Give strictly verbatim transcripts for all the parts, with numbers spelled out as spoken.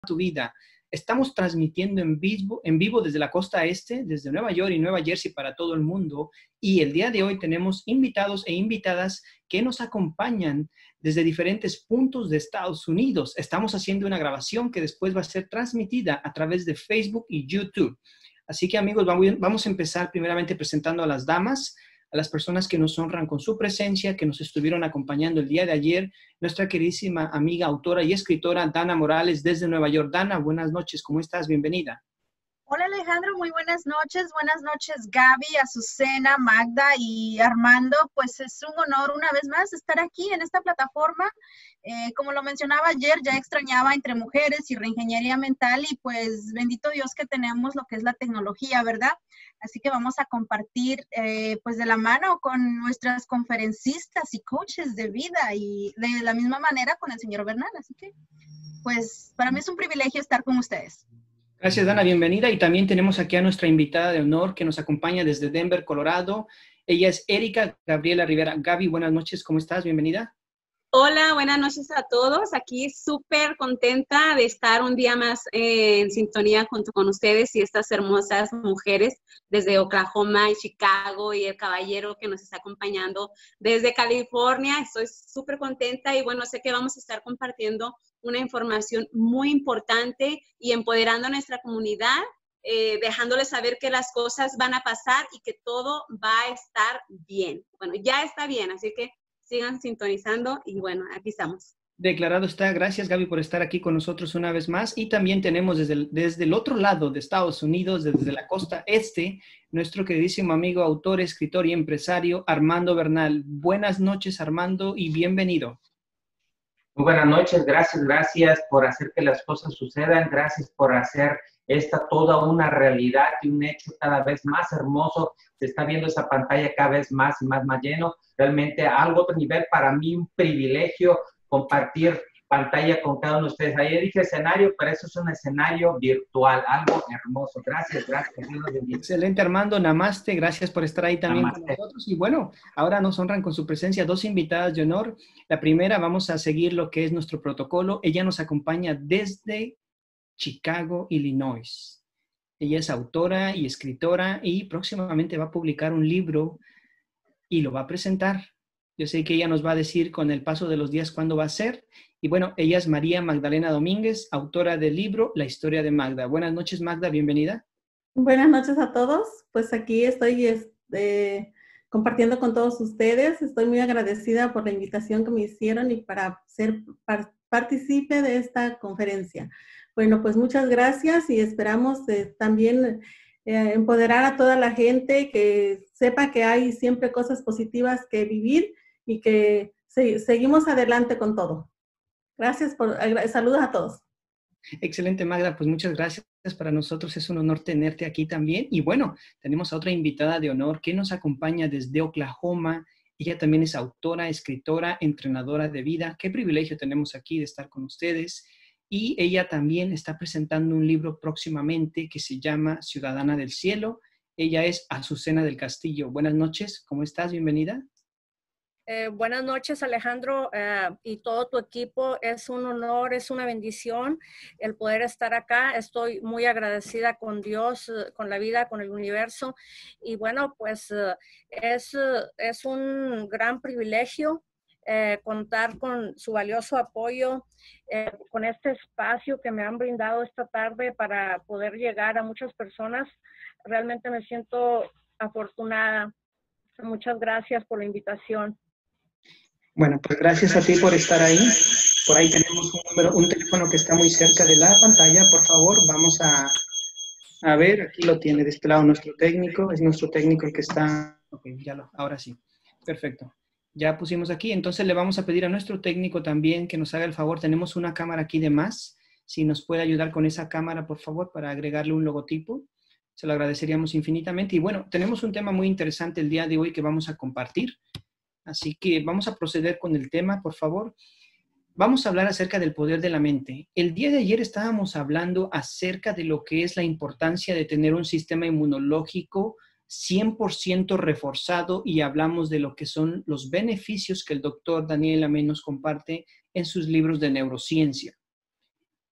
tu vida. Estamos transmitiendo en vivo, en vivo desde la costa este, desde Nueva York y Nueva Jersey para todo el mundo. Y el día de hoy tenemos invitados e invitadas que nos acompañan desde diferentes puntos de Estados Unidos. Estamos haciendo una grabación que después va a ser transmitida a través de Facebook y YouTube. Así que, amigos, vamos a empezar primeramente presentando a las damas, a las personas que nos honran con su presencia, que nos estuvieron acompañando el día de ayer. Nuestra queridísima amiga, autora y escritora Dana Morales desde Nueva York. Dana, buenas noches, ¿cómo estás? Bienvenida. Hola Alejandro, muy buenas noches. Buenas noches Gaby, Azucena, Magda y Armando. Pues es un honor una vez más estar aquí en esta plataforma. Eh, como lo mencionaba ayer, ya extrañaba Entre Mujeres y Reingeniería Mental y pues bendito Dios que tenemos lo que es la tecnología, ¿verdad? Así que vamos a compartir eh, pues de la mano con nuestras conferencistas y coaches de vida y de la misma manera con el señor Bernal. Así que pues para mí es un privilegio estar con ustedes. Gracias, Dana, bienvenida. Y también tenemos aquí a nuestra invitada de honor que nos acompaña desde Denver, Colorado. Ella es Erika Gabriela Rivera. Gaby, buenas noches, ¿cómo estás? Bienvenida. Hola, buenas noches a todos. Aquí súper contenta de estar un día más eh, en sintonía junto con ustedes y estas hermosas mujeres desde Oklahoma y Chicago y el caballero que nos está acompañando desde California. Estoy súper contenta y bueno, sé que vamos a estar compartiendo una información muy importante y empoderando a nuestra comunidad, eh, dejándoles saber que las cosas van a pasar y que todo va a estar bien. Bueno, ya está bien, así que sigan sintonizando y bueno, aquí estamos. Declarado está. Gracias, Gaby, por estar aquí con nosotros una vez más. Y también tenemos desde el, desde el otro lado de Estados Unidos, desde la costa este, nuestro queridísimo amigo, autor, escritor y empresario, Armando Bernal. Buenas noches, Armando, y bienvenido. Muy buenas noches. Gracias, gracias por hacer que las cosas sucedan. Gracias por hacer esta toda una realidad y un hecho cada vez más hermoso. Se está viendo esa pantalla cada vez más y más, más lleno. Realmente a algo otro nivel, para mí un privilegio compartir pantalla con cada uno de ustedes. Ayer dije escenario, pero eso es un escenario virtual, algo hermoso. Gracias, gracias. Excelente, Armando. Namaste. Gracias por estar ahí también Namaste. con nosotros. Y bueno, ahora nos honran con su presencia dos invitadas de honor. La primera, vamos a seguir lo que es nuestro protocolo. Ella nos acompaña desde Chicago, Illinois. Ella es autora y escritora y próximamente va a publicar un libro y lo va a presentar. Yo sé que ella nos va a decir con el paso de los días cuándo va a ser. Y bueno, ella es María Magdalena Domínguez, autora del libro La historia de Magda. Buenas noches, Magda, bienvenida. Buenas noches a todos. Pues aquí estoy este, compartiendo con todos ustedes. Estoy muy agradecida por la invitación que me hicieron y para ser par partícipe de esta conferencia. Bueno, pues muchas gracias y esperamos eh, también eh, empoderar a toda la gente que sepa que hay siempre cosas positivas que vivir y que se seguimos adelante con todo. Gracias por, saludos a todos. Excelente, Magda, pues muchas gracias. Para nosotros es un honor tenerte aquí también. Y bueno, tenemos a otra invitada de honor que nos acompaña desde Oklahoma. Ella también es autora, escritora, entrenadora de vida. Qué privilegio tenemos aquí de estar con ustedes. Y ella también está presentando un libro próximamente que se llama Ciudadana del Cielo. Ella es Azucena del Castillo. Buenas noches, ¿cómo estás? Bienvenida. Eh, buenas noches, Alejandro, eh, y todo tu equipo. Es un honor, es una bendición el poder estar acá. Estoy muy agradecida con Dios, eh, con la vida, con el universo. Y bueno, pues eh, es, eh, es un gran privilegio eh, contar con su valioso apoyo, eh, con este espacio que me han brindado esta tarde para poder llegar a muchas personas. Realmente me siento afortunada. Muchas gracias por la invitación. Bueno, pues gracias a ti por estar ahí. Por ahí tenemos un, número, un teléfono que está muy cerca de la pantalla. Por favor, vamos a, a ver. Aquí lo tiene de este lado nuestro técnico. Es nuestro técnico el que está... Ok, ya lo, ahora sí. Perfecto. Ya pusimos aquí. Entonces le vamos a pedir a nuestro técnico también que nos haga el favor. Tenemos una cámara aquí de más. Si nos puede ayudar con esa cámara, por favor, para agregarle un logotipo. Se lo agradeceríamos infinitamente. Y bueno, tenemos un tema muy interesante el día de hoy que vamos a compartir. Así que vamos a proceder con el tema, por favor. Vamos a hablar acerca del poder de la mente. El día de ayer estábamos hablando acerca de lo que es la importancia de tener un sistema inmunológico cien por ciento reforzado y hablamos de lo que son los beneficios que el doctor Daniel Amen nos comparte en sus libros de neurociencia.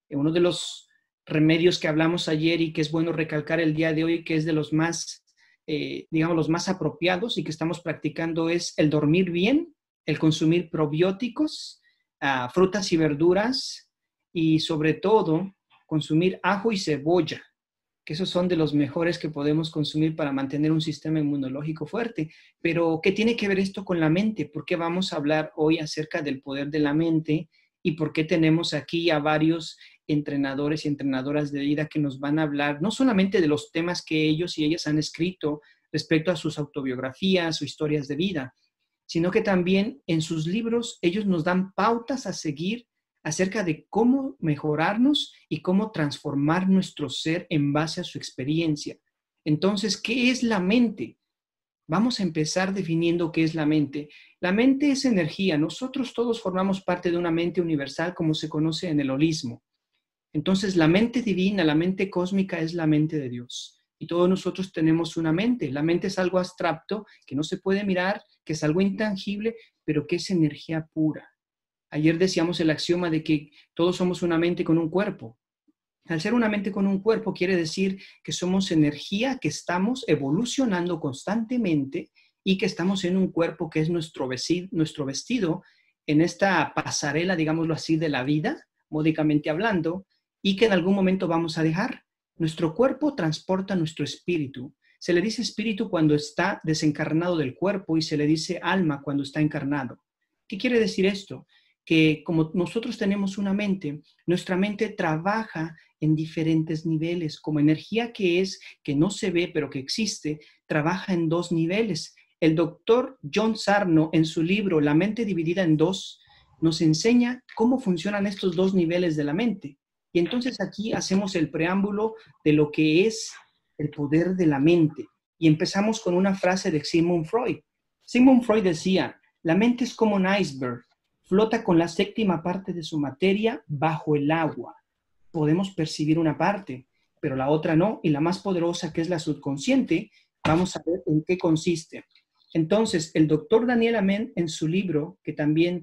uno de los remedios que hablamos ayer y que es bueno recalcar el día de hoy, que es de los más, eh, digamos, los más apropiados y que estamos practicando, es el dormir bien, el consumir probióticos, uh, frutas y verduras, y sobre todo consumir ajo y cebolla, que esos son de los mejores que podemos consumir para mantener un sistema inmunológico fuerte. Pero, ¿qué tiene que ver esto con la mente? ¿Por qué vamos a hablar hoy acerca del poder de la mente? ¿Y por qué tenemos aquí a varios entrenadores y entrenadoras de vida que nos van a hablar no solamente de los temas que ellos y ellas han escrito respecto a sus autobiografías o historias de vida, sino que también en sus libros ellos nos dan pautas a seguir acerca de cómo mejorarnos y cómo transformar nuestro ser en base a su experiencia? Entonces, ¿qué es la mente? Vamos a empezar definiendo qué es la mente. La mente es energía. Nosotros todos formamos parte de una mente universal, como se conoce en el holismo. Entonces, la mente divina, la mente cósmica es la mente de Dios. Y todos nosotros tenemos una mente. La mente es algo abstracto, que no se puede mirar, que es algo intangible, pero que es energía pura. Ayer decíamos el axioma de que todos somos una mente con un cuerpo. Al ser una mente con un cuerpo quiere decir que somos energía, que estamos evolucionando constantemente y que estamos en un cuerpo que es nuestro vestido, nuestro vestido en esta pasarela, digámoslo así, de la vida, módicamente hablando, y que en algún momento vamos a dejar. Nuestro cuerpo transporta nuestro espíritu. Se le dice espíritu cuando está desencarnado del cuerpo y se le dice alma cuando está encarnado. ¿Qué quiere decir esto? Que como nosotros tenemos una mente, nuestra mente trabaja en diferentes niveles, como energía que es, que no se ve, pero que existe, trabaja en dos niveles. El doctor John Sarno, en su libro La mente dividida en dos, nos enseña cómo funcionan estos dos niveles de la mente. Y entonces aquí hacemos el preámbulo de lo que es el poder de la mente. Y empezamos con una frase de Sigmund Freud. Sigmund Freud decía, la mente es como un iceberg. Flota con la séptima parte de su materia bajo el agua. Podemos percibir una parte, pero la otra no. Y la más poderosa, que es la subconsciente, vamos a ver en qué consiste. Entonces, el doctor Daniel Amen, en su libro, que también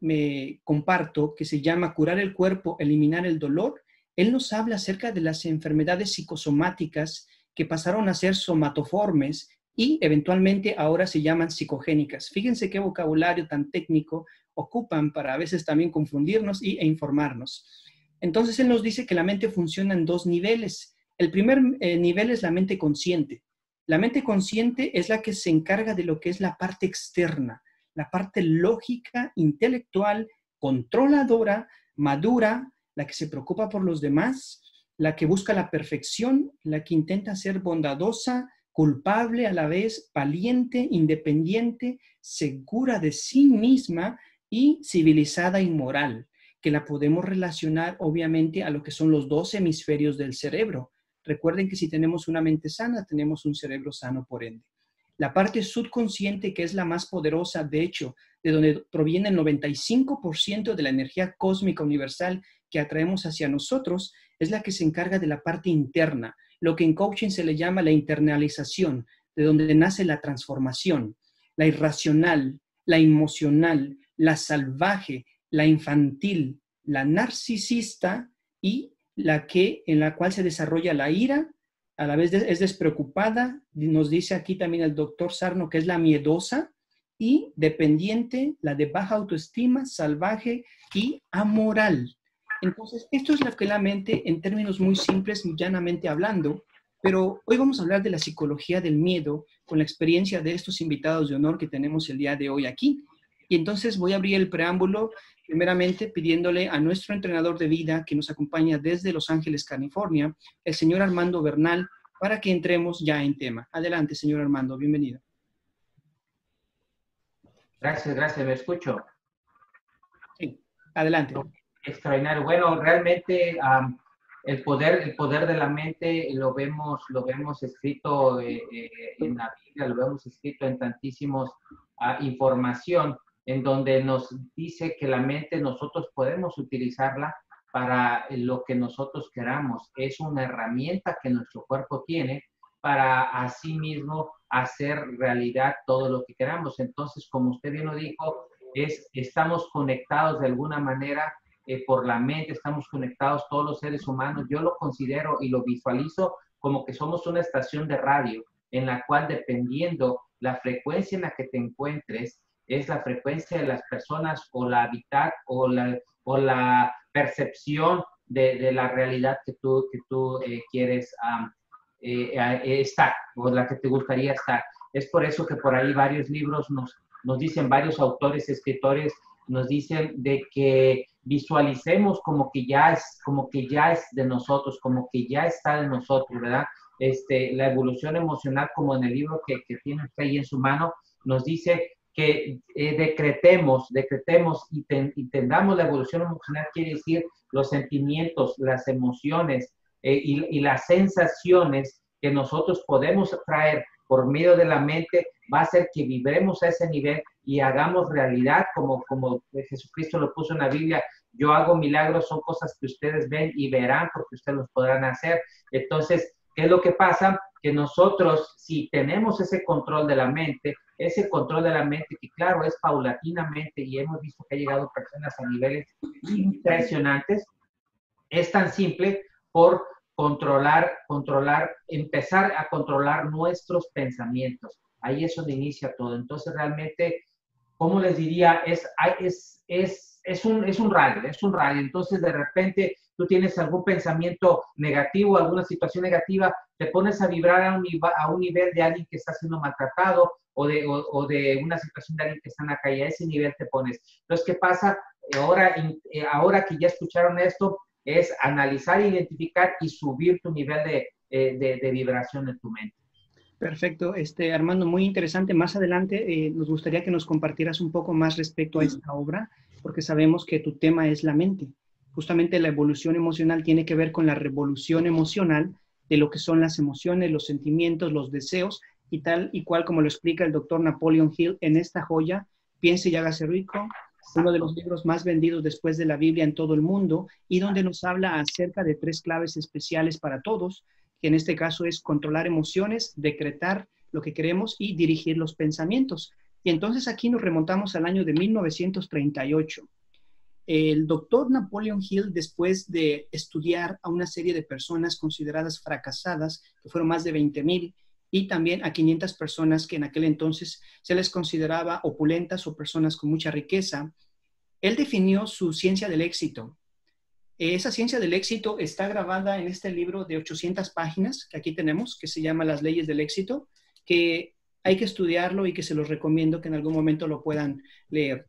me comparto, que se llama Curar el cuerpo, eliminar el dolor, él nos habla acerca de las enfermedades psicosomáticas que pasaron a ser somatoformes y eventualmente ahora se llaman psicogénicas. Fíjense qué vocabulario tan técnico ocupan para a veces también confundirnos y, e informarnos. Entonces, él nos dice que la mente funciona en dos niveles. El primer eh, nivel es la mente consciente. La mente consciente es la que se encarga de lo que es la parte externa, la parte lógica, intelectual, controladora, madura, la que se preocupa por los demás, la que busca la perfección, la que intenta ser bondadosa, culpable a la vez, valiente, independiente, segura de sí misma y civilizada y moral, que la podemos relacionar obviamente a lo que son los dos hemisferios del cerebro. Recuerden que si tenemos una mente sana, tenemos un cerebro sano por ende. La parte subconsciente, que es la más poderosa, de hecho, de donde proviene el noventa y cinco por ciento de la energía cósmica universal que atraemos hacia nosotros, es la que se encarga de la parte interna, lo que en coaching se le llama la internalización, de donde nace la transformación, la irracional, la emocional, la salvaje, la infantil, la narcisista y la que, en la cual se desarrolla la ira, a la vez es despreocupada, nos dice aquí también el doctor Sarno que es la miedosa y dependiente, la de baja autoestima, salvaje y amoral. Entonces, esto es lo que la mente, en términos muy simples, llanamente hablando, pero hoy vamos a hablar de la psicología del miedo con la experiencia de estos invitados de honor que tenemos el día de hoy aquí. Y entonces voy a abrir el preámbulo, primeramente pidiéndole a nuestro entrenador de vida que nos acompaña desde Los Ángeles, California, el señor Armando Bernal, para que entremos ya en tema. Adelante, señor Armando, bienvenido. Gracias, gracias, ¿me escucho? Sí, adelante. Extraordinario. Bueno, realmente um, el poder, el poder de la mente lo vemos, lo vemos escrito eh, eh, en la Biblia, lo vemos escrito en tantísimos uh, información, en donde nos dice que la mente nosotros podemos utilizarla para lo que nosotros queramos. Es una herramienta que nuestro cuerpo tiene para así mismo hacer realidad todo lo que queramos. Entonces, como usted bien lo dijo, es, estamos conectados de alguna manera eh, por la mente, estamos conectados todos los seres humanos. Yo lo considero y lo visualizo como que somos una estación de radio en la cual, dependiendo la frecuencia en la que te encuentres, es la frecuencia de las personas o la hábitat o la, o la percepción de, de la realidad que tú, que tú eh, quieres um, eh, eh, estar o la que te gustaría estar. Es por eso que por ahí varios libros nos, nos dicen, varios autores, escritores, nos dicen de que visualicemos como que ya es, como que ya es de nosotros, como que ya está de nosotros, ¿verdad? Este, la evolución emocional, como en el libro que, que tiene usted ahí en su mano, nos dice que eh, decretemos, decretemos y, ten, y tendamos la evolución emocional, quiere decir los sentimientos, las emociones eh, y, y las sensaciones que nosotros podemos traer por medio de la mente, va a hacer que vibremos a ese nivel y hagamos realidad, como, como Jesucristo lo puso en la Biblia. Yo hago milagros, son cosas que ustedes ven y verán porque ustedes los podrán hacer. Entonces, ¿qué es lo que pasa? Que nosotros, si tenemos ese control de la mente, ese control de la mente, que claro, es paulatinamente, y hemos visto que ha llegado personas a niveles impresionantes, es tan simple por controlar, controlar, empezar a controlar nuestros pensamientos. Ahí es donde inicia todo. Entonces, realmente, ¿cómo les diría? Es, es, es, es, un, es un radio, es un radio. Entonces, de repente, tú tienes algún pensamiento negativo, alguna situación negativa, te pones a vibrar a un, a un nivel de alguien que está siendo maltratado o de, o, o de una situación de alguien que está en la calle. A ese nivel te pones. Entonces, ¿qué pasa? Ahora, ahora que ya escucharon esto, es analizar, identificar y subir tu nivel de, de, de vibración en tu mente. Perfecto, este, Armando, muy interesante. Más adelante eh, nos gustaría que nos compartieras un poco más respecto a esta obra, porque sabemos que tu tema es la mente. Justamente la evolución emocional tiene que ver con la revolución emocional de lo que son las emociones, los sentimientos, los deseos, y tal y cual como lo explica el doctor Napoleon Hill en esta joya, Piense y hágase rico, uno de los libros más vendidos después de la Biblia en todo el mundo, y donde nos habla acerca de tres claves especiales para todos, que en este caso es controlar emociones, decretar lo que queremos y dirigir los pensamientos. Y entonces aquí nos remontamos al año de mil novecientos treinta y ocho. El doctor Napoleon Hill, después de estudiar a una serie de personas consideradas fracasadas, que fueron más de veinte mil, y también a quinientas personas que en aquel entonces se les consideraba opulentas o personas con mucha riqueza, él definió su ciencia del éxito. Esa ciencia del éxito está grabada en este libro de ochocientas páginas que aquí tenemos, que se llama Las leyes del éxito, que hay que estudiarlo y que se los recomiendo que en algún momento lo puedan leer.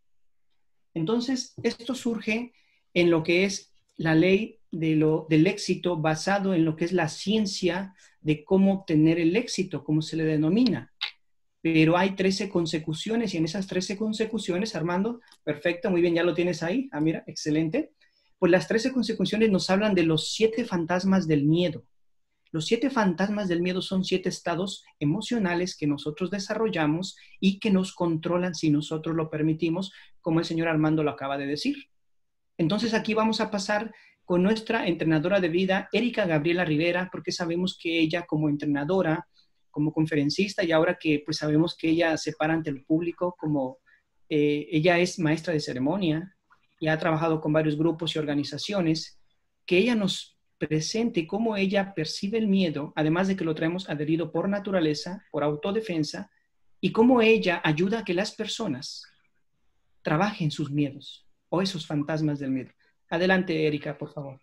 Entonces, esto surge en lo que es la ley de lo, del éxito basado en lo que es la ciencia de cómo obtener el éxito, como se le denomina. Pero hay trece consecuciones y en esas trece consecuciones, Armando, perfecto, muy bien, ya lo tienes ahí. Ah, mira, excelente. Pues las trece consecuciones nos hablan de los siete fantasmas del miedo. Los siete fantasmas del miedo son siete estados emocionales que nosotros desarrollamos y que nos controlan si nosotros lo permitimos, como el señor Armando lo acaba de decir. Entonces aquí vamos a pasar con nuestra entrenadora de vida, Erika Gabriela Rivera, porque sabemos que ella como entrenadora, como conferencista, y ahora que pues sabemos que ella se para ante el público, como eh, ella es maestra de ceremonia y ha trabajado con varios grupos y organizaciones, que ella nos presente cómo ella percibe el miedo, además de que lo traemos adherido por naturaleza, por autodefensa, y cómo ella ayuda a que las personas trabajen sus miedos o esos fantasmas del miedo. Adelante, Erika, por favor.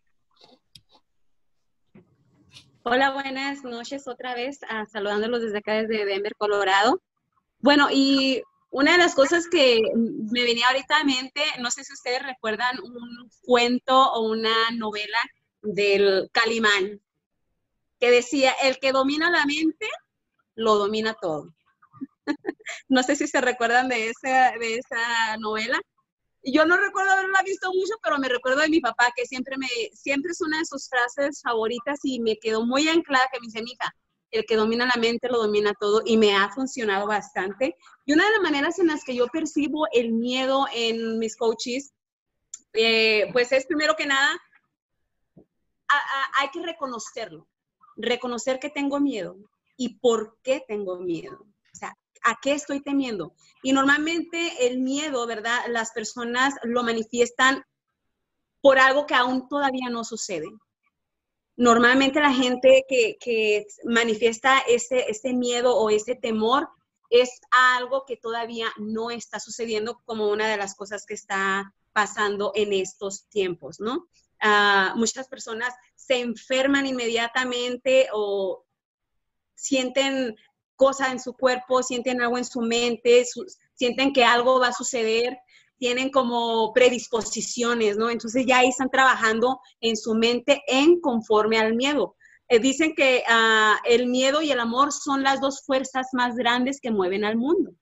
Hola, buenas noches otra vez, uh, saludándolos desde acá, desde Denver, Colorado. Bueno, y una de las cosas que me venía ahorita a mente, no sé si ustedes recuerdan un cuento o una novela del Calimán, que decía, el que domina la mente, lo domina todo. No sé si se recuerdan de esa, de esa novela. Yo no recuerdo haberla visto mucho, pero me recuerdo de mi papá, que siempre, me, siempre es una de sus frases favoritas y me quedó muy anclada, que me dice, mija, el que domina la mente lo domina todo, y me ha funcionado bastante. Y una de las maneras en las que yo percibo el miedo en mis coaches, eh, pues es primero que nada, a, a, hay que reconocerlo, reconocer que tengo miedo y por qué tengo miedo. O sea, ¿a qué estoy temiendo? Y normalmente el miedo, ¿verdad? Las personas lo manifiestan por algo que aún todavía no sucede. Normalmente la gente que, que manifiesta ese, ese miedo o ese temor es algo que todavía no está sucediendo, como una de las cosas que está pasando en estos tiempos, ¿no? Uh, muchas personas se enferman inmediatamente o sienten cosas en su cuerpo, sienten algo en su mente, su, sienten que algo va a suceder, tienen como predisposiciones, ¿no? Entonces ya ahí están trabajando en su mente en conforme al miedo. Eh, dicen que uh, el miedo y el amor son las dos fuerzas más grandes que mueven al mundo.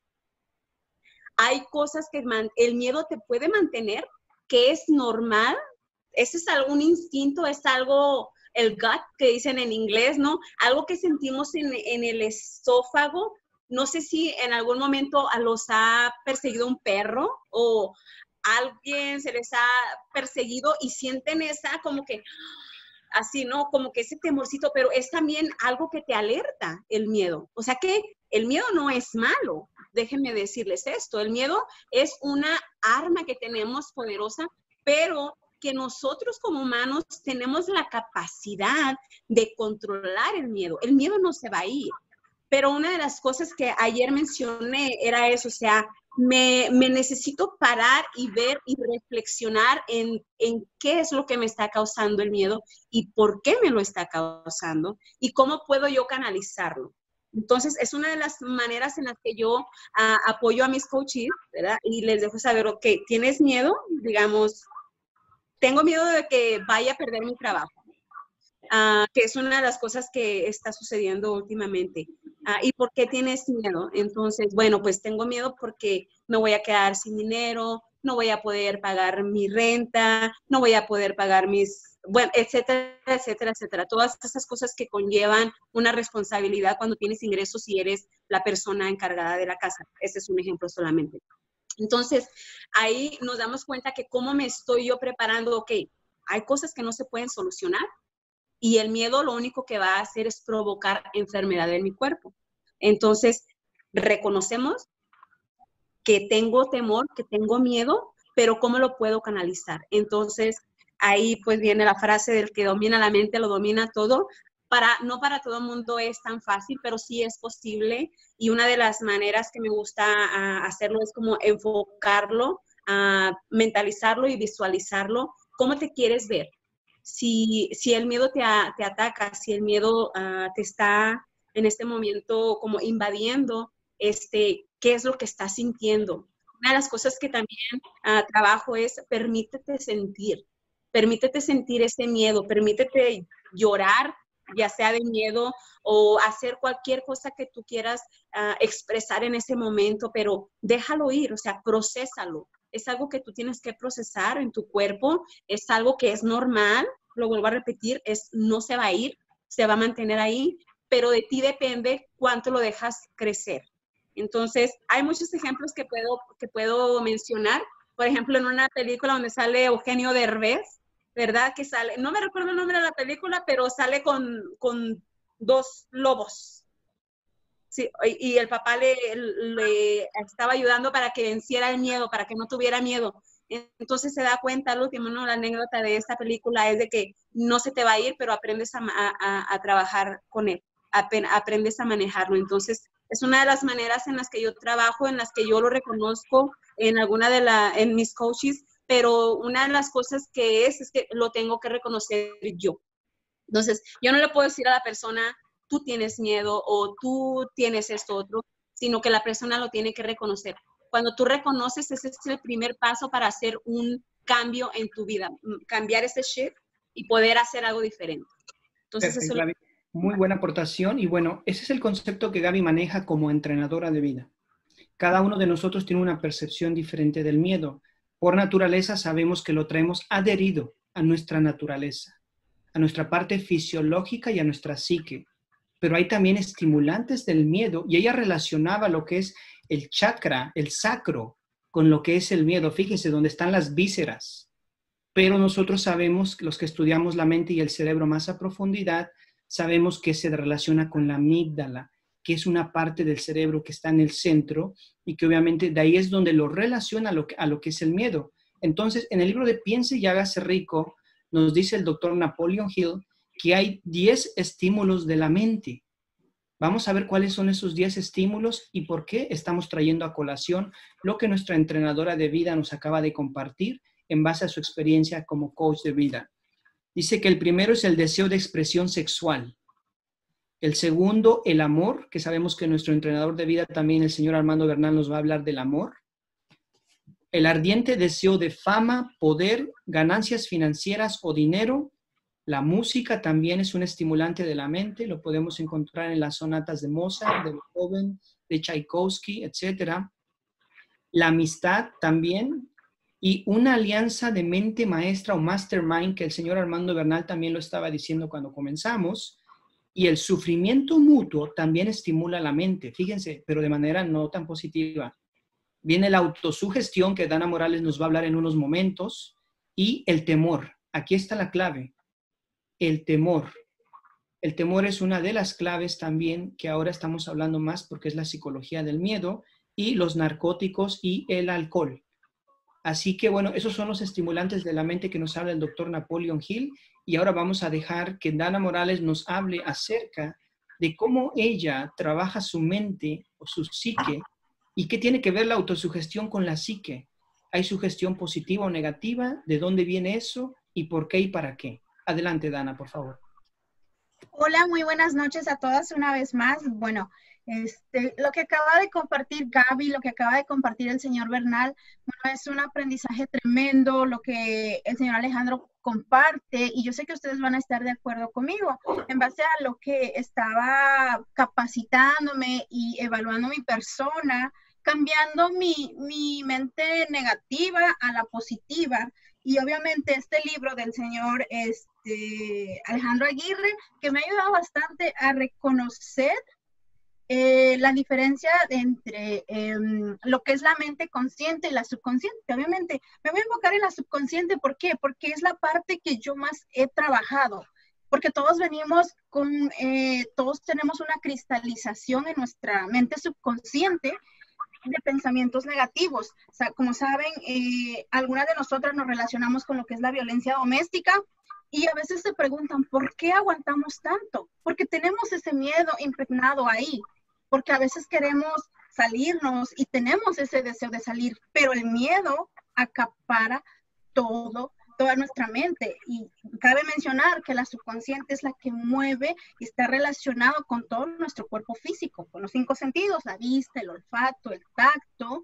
Hay cosas que man, el miedo te puede mantener, que es normal. Ese es algún instinto, es algo, el gut que dicen en inglés, ¿no? Algo que sentimos en, en el esófago. No sé si en algún momento los ha perseguido un perro o alguien se les ha perseguido y sienten esa como que, así, ¿no? Como que ese temorcito, pero es también algo que te alerta, el miedo. O sea que el miedo no es malo, déjenme decirles esto. El miedo es una arma que tenemos poderosa, pero que nosotros como humanos tenemos la capacidad de controlar el miedo. El miedo no se va a ir. Pero una de las cosas que ayer mencioné era eso, o sea, me, me necesito parar y ver y reflexionar en, en qué es lo que me está causando el miedo y por qué me lo está causando y cómo puedo yo canalizarlo. Entonces, es una de las maneras en las que yo uh, apoyo a mis coaches, ¿verdad? Y les dejo saber, ok, ¿tienes miedo? Digamos, tengo miedo de que vaya a perder mi trabajo. Uh, que es una de las cosas que está sucediendo últimamente. Uh, ¿Y por qué tienes miedo? Entonces, bueno, pues tengo miedo porque me voy a quedar sin dinero, no voy a poder pagar mi renta, no voy a poder pagar mis, bueno, etcétera, etcétera, etcétera. Todas esas cosas que conllevan una responsabilidad cuando tienes ingresos y eres la persona encargada de la casa. Ese es un ejemplo solamente. Entonces, ahí nos damos cuenta que cómo me estoy yo preparando, ok, hay cosas que no se pueden solucionar, y el miedo lo único que va a hacer es provocar enfermedad en mi cuerpo. Entonces, reconocemos que tengo temor, que tengo miedo, pero ¿cómo lo puedo canalizar? Entonces, ahí pues viene la frase del que domina la mente, lo domina todo. Para, no para todo el mundo es tan fácil, pero sí es posible. Y una de las maneras que me gusta uh, hacerlo es como enfocarlo, uh, mentalizarlo y visualizarlo. ¿Cómo te quieres ver? Si, si el miedo te, a, te ataca, si el miedo uh, te está en este momento como invadiendo, este, ¿qué es lo que estás sintiendo? Una de las cosas que también uh, trabajo es permítete sentir, permítete sentir ese miedo, permítete llorar, ya sea de miedo o hacer cualquier cosa que tú quieras uh, expresar en ese momento, pero déjalo ir, o sea, procésalo. Es algo que tú tienes que procesar en tu cuerpo, es algo que es normal, lo vuelvo a repetir, es, no se va a ir, se va a mantener ahí, pero de ti depende cuánto lo dejas crecer. Entonces, hay muchos ejemplos que puedo, que puedo mencionar. Por ejemplo, en una película donde sale Eugenio Derbez, ¿verdad? Que sale, no me recuerdo el nombre de la película, pero sale con, con dos lobos. Sí, y el papá le, le estaba ayudando para que venciera el miedo, para que no tuviera miedo. Entonces se da cuenta, al último, ¿no? La anécdota de esta película es de que no se te va a ir, pero aprendes a, a, a trabajar con él, aprendes a manejarlo. Entonces, es una de las maneras en las que yo trabajo, en las que yo lo reconozco en alguna de la, en mis coaches, pero una de las cosas que es, es que lo tengo que reconocer yo. Entonces, yo no le puedo decir a la persona, tú tienes miedo o tú tienes esto otro, sino que la persona lo tiene que reconocer. Cuando tú reconoces, ese es el primer paso para hacer un cambio en tu vida, cambiar ese shift y poder hacer algo diferente. Entonces, Perfecto, eso... Gaby. Muy buena aportación y bueno, ese es el concepto que Gaby maneja como entrenadora de vida. Cada uno de nosotros tiene una percepción diferente del miedo. Por naturaleza sabemos que lo traemos adherido a nuestra naturaleza, a nuestra parte fisiológica y a nuestra psique. Pero hay también estimulantes del miedo y ella relacionaba lo que es el chakra, el sacro, con lo que es el miedo. Fíjense, donde están las vísceras. Pero nosotros sabemos, los que estudiamos la mente y el cerebro más a profundidad, sabemos que se relaciona con la amígdala, que es una parte del cerebro que está en el centro y que obviamente de ahí es donde lo relaciona a lo que, a lo que es el miedo. Entonces, en el libro de Piense y hágase rico, nos dice el doctor Napoleon Hill que hay diez estímulos de la mente. Vamos a ver cuáles son esos diez estímulos y por qué estamos trayendo a colación lo que nuestra entrenadora de vida nos acaba de compartir en base a su experiencia como coach de vida. Dice que el primero es el deseo de expresión sexual. El segundo, el amor, que sabemos que nuestro entrenador de vida también, el señor Armando Bernal, nos va a hablar del amor. El ardiente deseo de fama, poder, ganancias financieras o dinero. La música también es un estimulante de la mente, lo podemos encontrar en las sonatas de Mozart, de Beethoven, de Tchaikovsky, etcétera. La amistad también, y una alianza de mente maestra o mastermind, que el señor Armando Bernal también lo estaba diciendo cuando comenzamos, y el sufrimiento mutuo también estimula la mente, fíjense, pero de manera no tan positiva. Viene la autosugestión, que Dana Morales nos va a hablar en unos momentos, y el temor. Aquí está la clave. El temor. El temor es una de las claves también que ahora estamos hablando más porque es la psicología del miedo y los narcóticos y el alcohol. Así que bueno, esos son los estimulantes de la mente que nos habla el doctor Napoleon Hill y ahora vamos a dejar que Dana Morales nos hable acerca de cómo ella trabaja su mente o su psique y qué tiene que ver la autosugestión con la psique. ¿Hay sugestión positiva o negativa? ¿De dónde viene eso? ¿Y por qué y para qué? Adelante, Dana, por favor. Hola, muy buenas noches a todas una vez más. Bueno, este, lo que acaba de compartir Gaby, lo que acaba de compartir el señor Bernal, bueno, es un aprendizaje tremendo lo que el señor Alejandro comparte y yo sé que ustedes van a estar de acuerdo conmigo en base a lo que estaba capacitándome y evaluando mi persona, cambiando mi, mi mente negativa a la positiva. Y obviamente este libro del señor este, Alejandro Aguirre, que me ha ayudado bastante a reconocer eh, la diferencia entre eh, lo que es la mente consciente y la subconsciente. Obviamente me voy a enfocar en la subconsciente. ¿Por qué? Porque es la parte que yo más he trabajado. Porque todos venimos con, eh, todos tenemos una cristalización en nuestra mente subconsciente de pensamientos negativos. O sea, como saben, eh, algunas de nosotras nos relacionamos con lo que es la violencia doméstica y a veces se preguntan, ¿por qué aguantamos tanto? Porque tenemos ese miedo impregnado ahí, porque a veces queremos salirnos y tenemos ese deseo de salir, pero el miedo acapara todo, toda nuestra mente. Y cabe mencionar que la subconsciente es la que mueve y está relacionado con todo nuestro cuerpo físico, con los cinco sentidos, la vista, el olfato, el tacto,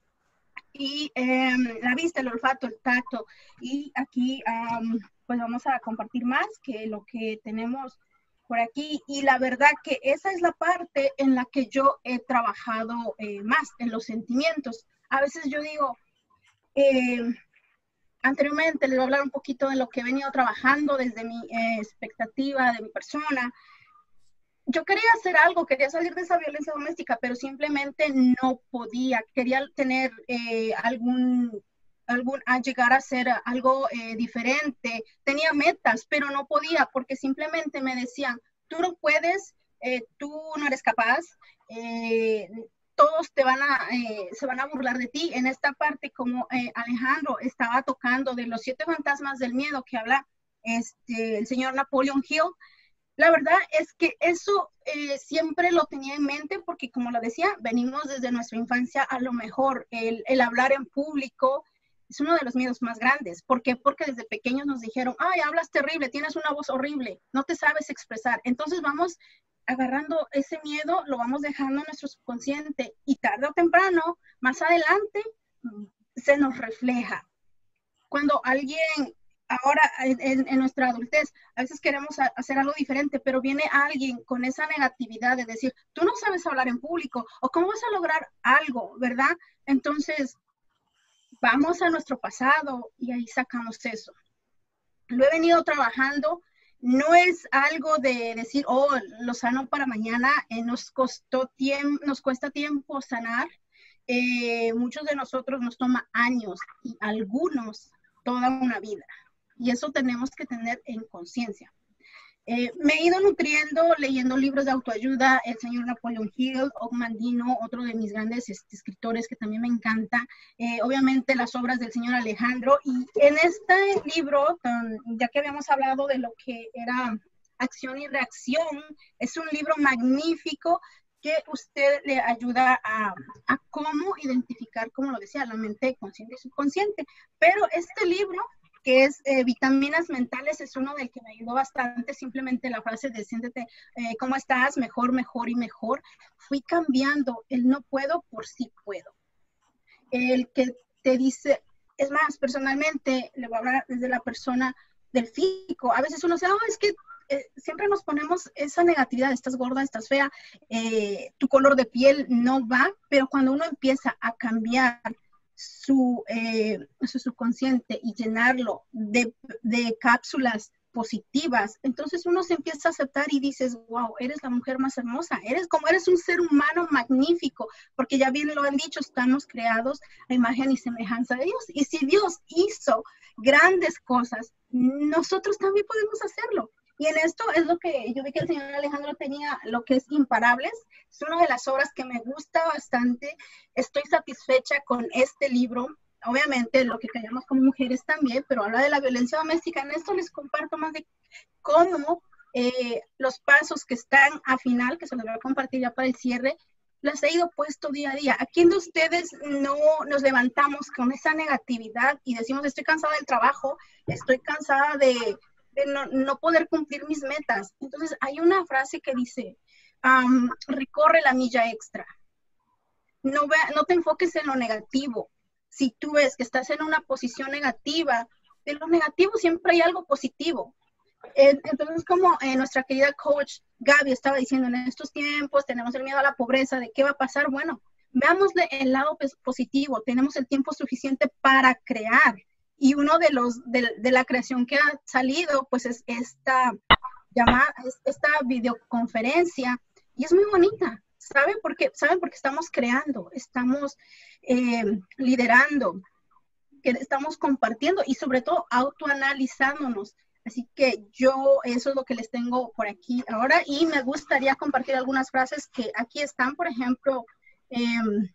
y eh, la vista, el olfato, el tacto. Y aquí um, pues vamos a compartir más que lo que tenemos por aquí. Y la verdad que esa es la parte en la que yo he trabajado eh, más, en los sentimientos. A veces yo digo, eh, anteriormente les voy a hablar un poquito de lo que he venido trabajando desde mi eh, expectativa, de mi persona. Yo quería hacer algo, quería salir de esa violencia doméstica, pero simplemente no podía. Quería tener eh, algún, algún, a llegar a hacer algo eh, diferente. Tenía metas, pero no podía porque simplemente me decían, tú no puedes, eh, tú no eres capaz, eh, todos te van a, eh, se van a burlar de ti. En esta parte, como eh, Alejandro estaba tocando de los siete fantasmas del miedo que habla este, el señor Napoleon Hill, la verdad es que eso eh, siempre lo tenía en mente porque, como lo decía, venimos desde nuestra infancia. A lo mejor el, el hablar en público es uno de los miedos más grandes. ¿Por qué? Porque desde pequeños nos dijeron, ay, hablas terrible, tienes una voz horrible, no te sabes expresar. Entonces vamos agarrando ese miedo, lo vamos dejando en nuestro subconsciente y tarde o temprano, más adelante, se nos refleja. Cuando alguien, ahora en, en nuestra adultez, a veces queremos a, hacer algo diferente, pero viene alguien con esa negatividad de decir, tú no sabes hablar en público, o cómo vas a lograr algo, ¿verdad? Entonces, vamos a nuestro pasado y ahí sacamos eso. Lo he venido trabajando. No es algo de decir, oh, lo sano para mañana. Eh, nos costó tiempo, nos cuesta tiempo sanar. Eh, muchos de nosotros nos toma años y algunos toda una vida. Y eso tenemos que tener en conciencia. Eh, me he ido nutriendo, leyendo libros de autoayuda, el señor Napoleon Hill, Og Mandino, otro de mis grandes este, escritores que también me encanta, eh, obviamente las obras del señor Alejandro, y en este libro, ya que habíamos hablado de lo que era acción y reacción, es un libro magnífico que usted le ayuda a, a cómo identificar, como lo decía, la mente consciente y subconsciente, pero este libro que es eh, vitaminas mentales, es uno del que me ayudó bastante, simplemente la frase de siéntete, eh, ¿cómo estás? Mejor, mejor y mejor. Fui cambiando el no puedo por sí puedo. El que te dice, es más, personalmente, le voy a hablar desde la persona del físico. A veces uno dice, oh, es que eh, siempre nos ponemos esa negatividad, estás gorda, estás fea, eh, tu color de piel no va, pero cuando uno empieza a cambiar Su, eh, su subconsciente y llenarlo de, de cápsulas positivas, entonces uno se empieza a aceptar y dices, wow, eres la mujer más hermosa, eres como eres un ser humano magnífico, porque ya bien lo han dicho, estamos creados a imagen y semejanza de Dios, y si Dios hizo grandes cosas, nosotros también podemos hacerlo. Y en esto es lo que yo vi que el señor Alejandro tenía, lo que es Imparables. Es una de las obras que me gusta bastante. Estoy satisfecha con este libro. Obviamente, lo que callamos como mujeres también, pero habla de la violencia doméstica. En esto les comparto más de cómo eh, los pasos que están a final, que se los voy a compartir ya para el cierre, las he ido puesto día a día. ¿A quién de ustedes no nos levantamos con esa negatividad y decimos, estoy cansada del trabajo, estoy cansada de... de no, no poder cumplir mis metas? Entonces hay una frase que dice, um, recorre la milla extra. No, ve, no te enfoques en lo negativo. Si tú ves que estás en una posición negativa, de lo negativo siempre hay algo positivo. Eh, entonces, como eh, nuestra querida coach Gaby estaba diciendo, en estos tiempos tenemos el miedo a la pobreza, ¿de qué va a pasar? Bueno, veámosle el lado positivo. Tenemos el tiempo suficiente para crear. Y uno de los de, de la creación que ha salido, pues es esta llamada, esta videoconferencia, y es muy bonita. ¿Saben por qué? ¿Saben? Porque estamos creando, estamos eh, liderando, que estamos compartiendo y sobre todo autoanalizándonos. Así que yo, eso es lo que les tengo por aquí ahora, y me gustaría compartir algunas frases que aquí están, por ejemplo, eh,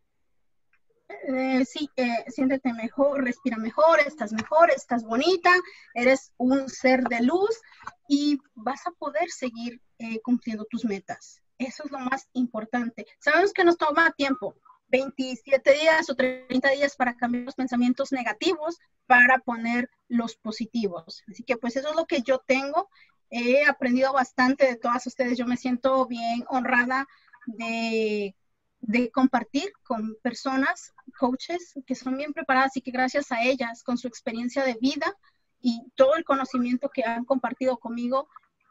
Eh, sí, eh, siéntete mejor, respira mejor, estás mejor, estás bonita, eres un ser de luz y vas a poder seguir eh, cumpliendo tus metas. Eso es lo más importante. Sabemos que nos toma tiempo, veintisiete días o treinta días para cambiar los pensamientos negativos para poner los positivos. Así que pues eso es lo que yo tengo. He aprendido bastante de todas ustedes. Yo me siento bien honrada de de compartir con personas, coaches, que son bien preparadas y que gracias a ellas, con su experiencia de vida y todo el conocimiento que han compartido conmigo,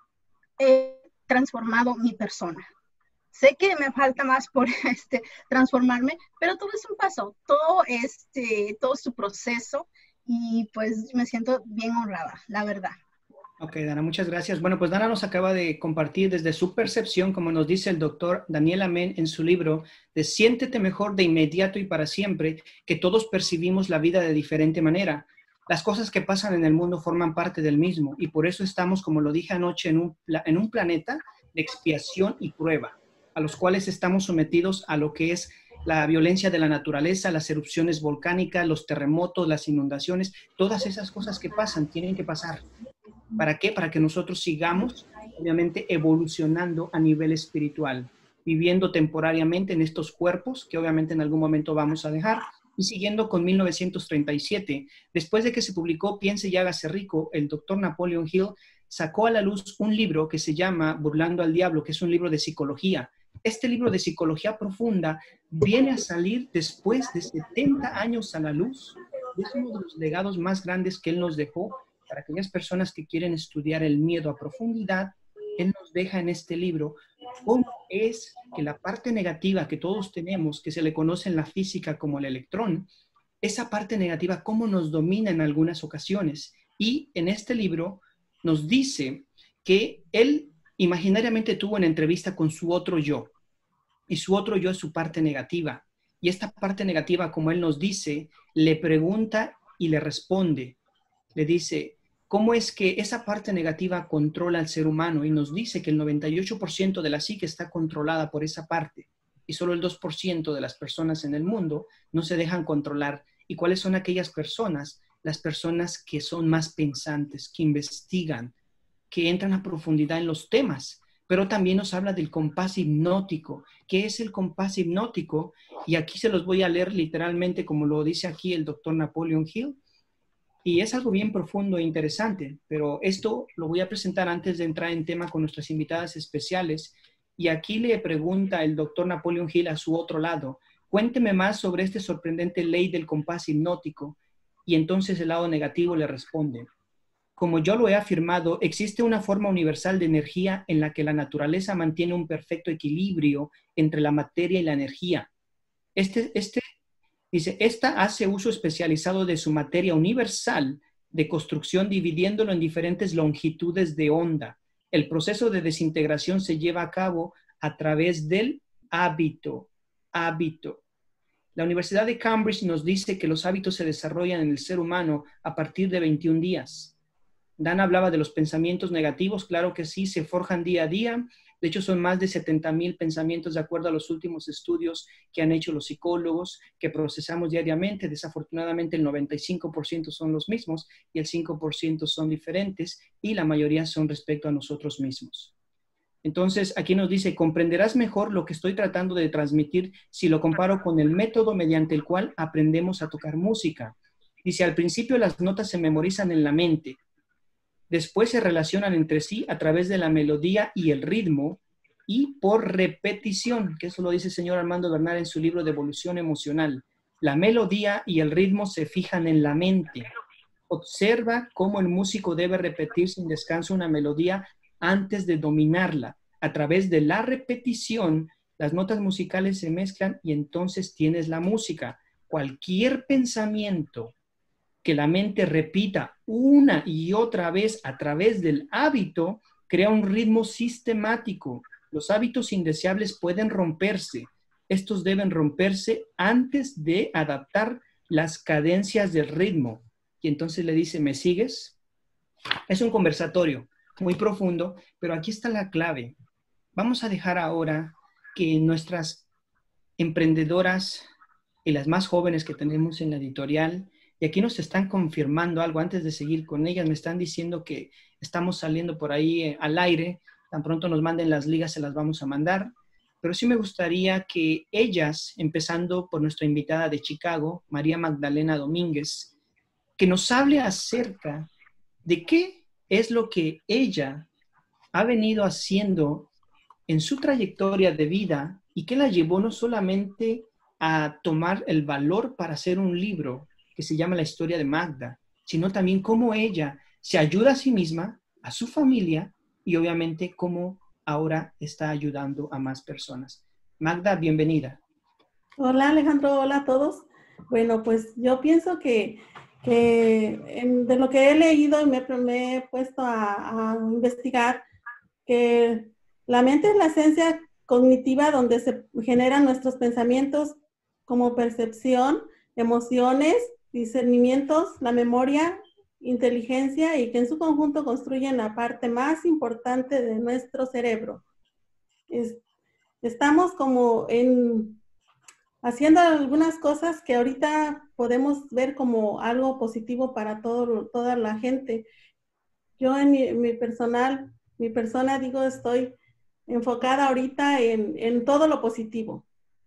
he transformado mi persona. Sé que me falta más por este, transformarme, pero todo es un paso, todo, este, todo es su proceso y pues me siento bien honrada, la verdad. Ok, Dana, muchas gracias. Bueno, pues Dana nos acaba de compartir desde su percepción, como nos dice el doctor Daniel Amen en su libro, de Siéntete mejor de inmediato y para siempre, que todos percibimos la vida de diferente manera. Las cosas que pasan en el mundo forman parte del mismo y por eso estamos, como lo dije anoche, en un, en un planeta de expiación y prueba, a los cuales estamos sometidos a lo que es la violencia de la naturaleza, las erupciones volcánicas, los terremotos, las inundaciones, todas esas cosas que pasan, tienen que pasar. ¿Para qué? Para que nosotros sigamos, obviamente, evolucionando a nivel espiritual, viviendo temporariamente en estos cuerpos que obviamente en algún momento vamos a dejar. Y siguiendo con mil novecientos treinta y siete, después de que se publicó Piense y hágase rico, el doctor Napoleon Hill sacó a la luz un libro que se llama Burlando al Diablo, que es un libro de psicología. Este libro de psicología profunda viene a salir después de setenta años a la luz. Es uno de los legados más grandes que él nos dejó. Para aquellas personas que quieren estudiar el miedo a profundidad, él nos deja en este libro cómo es que la parte negativa que todos tenemos, que se le conoce en la física como el electrón, esa parte negativa, cómo nos domina en algunas ocasiones. Y en este libro nos dice que él imaginariamente tuvo una entrevista con su otro yo, y su otro yo es su parte negativa. Y esta parte negativa, como él nos dice, le pregunta y le responde. Le dice, cómo es que esa parte negativa controla al ser humano y nos dice que el noventa y ocho por ciento de la psique está controlada por esa parte y solo el dos por ciento de las personas en el mundo no se dejan controlar. ¿Y cuáles son aquellas personas? Las personas que son más pensantes, que investigan, que entran a profundidad en los temas. Pero también nos habla del compás hipnótico. ¿Qué es el compás hipnótico? Y aquí se los voy a leer literalmente como lo dice aquí el doctor Napoleon Hill. Y es algo bien profundo e interesante, pero esto lo voy a presentar antes de entrar en tema con nuestras invitadas especiales. Y aquí le pregunta el doctor Napoleon Hill a su otro lado, cuénteme más sobre esta sorprendente ley del compás hipnótico. Y entonces el lado negativo le responde, como yo lo he afirmado, existe una forma universal de energía en la que la naturaleza mantiene un perfecto equilibrio entre la materia y la energía. Este, este, dice, esta hace uso especializado de su materia universal de construcción dividiéndolo en diferentes longitudes de onda. El proceso de desintegración se lleva a cabo a través del hábito. Hábito. La Universidad de Cambridge nos dice que los hábitos se desarrollan en el ser humano a partir de veintiún días. Dan hablaba de los pensamientos negativos, claro que sí, se forjan día a día. De hecho, son más de setenta mil pensamientos de acuerdo a los últimos estudios que han hecho los psicólogos, que procesamos diariamente. Desafortunadamente, el noventa y cinco por ciento son los mismos y el cinco por ciento son diferentes y la mayoría son respecto a nosotros mismos. Entonces, aquí nos dice, comprenderás mejor lo que estoy tratando de transmitir si lo comparo con el método mediante el cual aprendemos a tocar música. Dice, al principio las notas se memorizan en la mente. Después se relacionan entre sí a través de la melodía y el ritmo y por repetición, que eso lo dice el señor Armando Bernal en su libro de Evolución Emocional. La melodía y el ritmo se fijan en la mente. Observa cómo el músico debe repetir sin descanso una melodía antes de dominarla. A través de la repetición, las notas musicales se mezclan y entonces tienes la música. Cualquier pensamiento que la mente repita una y otra vez a través del hábito, crea un ritmo sistemático. Los hábitos indeseables pueden romperse. Estos deben romperse antes de adaptar las cadencias del ritmo. Y entonces le dice, ¿me sigues? Es un conversatorio muy profundo, pero aquí está la clave. Vamos a dejar ahora que nuestras emprendedoras y las más jóvenes que tenemos en la editorial, y aquí nos están confirmando algo antes de seguir con ellas. Me están diciendo que estamos saliendo por ahí eh, al aire. Tan pronto nos manden las ligas, se las vamos a mandar. Pero sí me gustaría que ellas, empezando por nuestra invitada de Chicago, María Magdalena Domínguez, que nos hable acerca de qué es lo que ella ha venido haciendo en su trayectoria de vida y que la llevó no solamente a tomar el valor para hacer un libro, que se llama La historia de Magda, sino también cómo ella se ayuda a sí misma, a su familia y obviamente cómo ahora está ayudando a más personas. Magda, bienvenida. Hola Alejandro, hola a todos. Bueno, pues yo pienso que, que en, de lo que he leído y me, me he puesto a, a investigar, que la mente es la esencia cognitiva donde se generan nuestros pensamientos como percepción, emociones, discernimientos, la memoria, inteligencia y que en su conjunto construyen la parte más importante de nuestro cerebro. Es, estamos como en haciendo algunas cosas que ahorita podemos ver como algo positivo para todo, toda la gente. Yo en mi, mi personal, mi persona digo, estoy enfocada ahorita en, en todo lo positivo.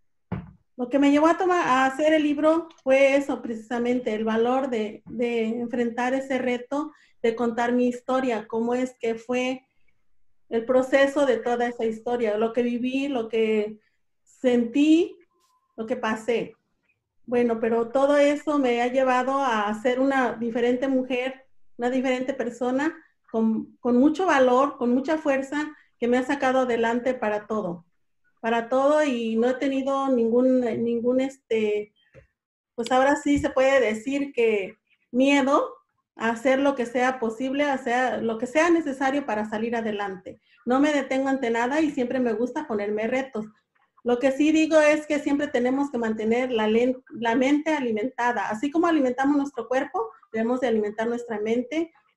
Lo que me llevó a, tomar, a hacer el libro fue eso, precisamente, el valor de, de enfrentar ese reto, de contar mi historia, cómo es que fue el proceso de toda esa historia, lo que viví, lo que sentí, lo que pasé. Bueno, pero todo eso me ha llevado a ser una diferente mujer, una diferente persona, con, con mucho valor, con mucha fuerza, que me ha sacado adelante para todo. para todo y no he tenido ningún, ningún este, pues ahora sí se puede decir que miedo a hacer lo que sea posible, a hacer lo que sea necesario para salir adelante. No me detengo ante nada y siempre me gusta ponerme retos. Lo que sí digo es que siempre tenemos que mantener la, la mente alimentada. Así como alimentamos nuestro cuerpo, debemos de alimentar nuestra mente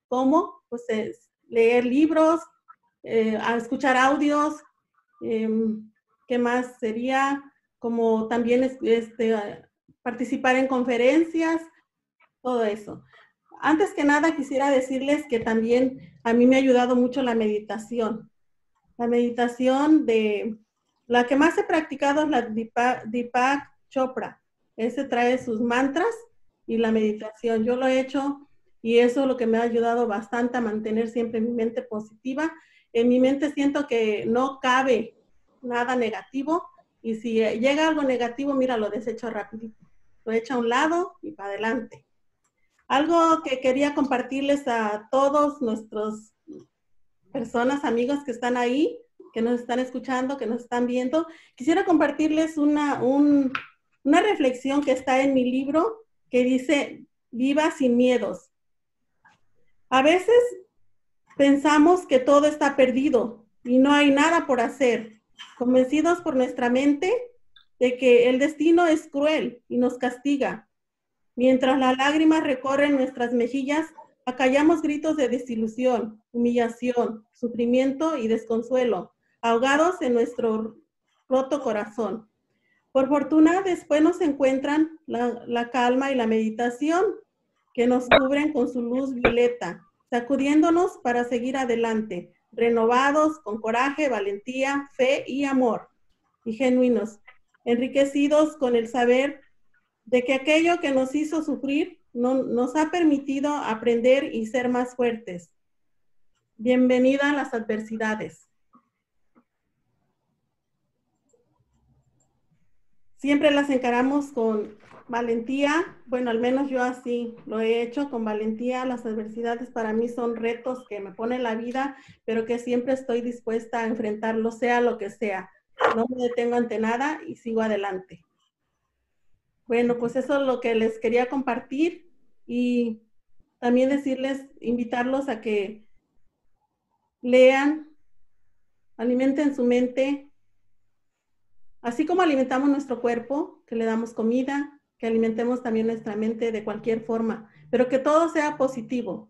¿Cómo? Pues es leer libros, eh, a escuchar audios, eh, ¿qué más sería? Como también es, este, participar en conferencias, todo eso. Antes que nada quisiera decirles que también a mí me ha ayudado mucho la meditación. La meditación de, la que más he practicado es la Deepak, Deepak Chopra. Ese trae sus mantras y la meditación. Yo lo he hecho y eso es lo que me ha ayudado bastante a mantener siempre mi mente positiva. En mi mente siento que no cabe nada negativo y si llega algo negativo, mira, lo desecho rapidito. Lo echo a un lado y para adelante. Algo que quería compartirles a todos nuestros personas, amigos que están ahí, que nos están escuchando, que nos están viendo, quisiera compartirles una, un, una reflexión que está en mi libro que dice, viva sin miedos. A veces pensamos que todo está perdido y no hay nada por hacer, convencidos por nuestra mente de que el destino es cruel y nos castiga. Mientras las lágrimas recorren nuestras mejillas, acallamos gritos de desilusión, humillación, sufrimiento y desconsuelo, ahogados en nuestro roto corazón. Por fortuna, después nos encuentran la, la calma y la meditación que nos cubren con su luz violeta, sacudiéndonos para seguir adelante, renovados con coraje, valentía, fe y amor, y genuinos, enriquecidos con el saber de que aquello que nos hizo sufrir no, nos ha permitido aprender y ser más fuertes. Bienvenida a las adversidades. Siempre las encaramos con valentía. Bueno, al menos yo así lo he hecho, con valentía. Las adversidades para mí son retos que me pone la vida, pero que siempre estoy dispuesta a enfrentarlo, sea lo que sea. No me detengo ante nada y sigo adelante. Bueno, pues eso es lo que les quería compartir y también decirles, invitarlos a que lean, alimenten su mente, así como alimentamos nuestro cuerpo, que le damos comida, que alimentemos también nuestra mente de cualquier forma, pero que todo sea positivo.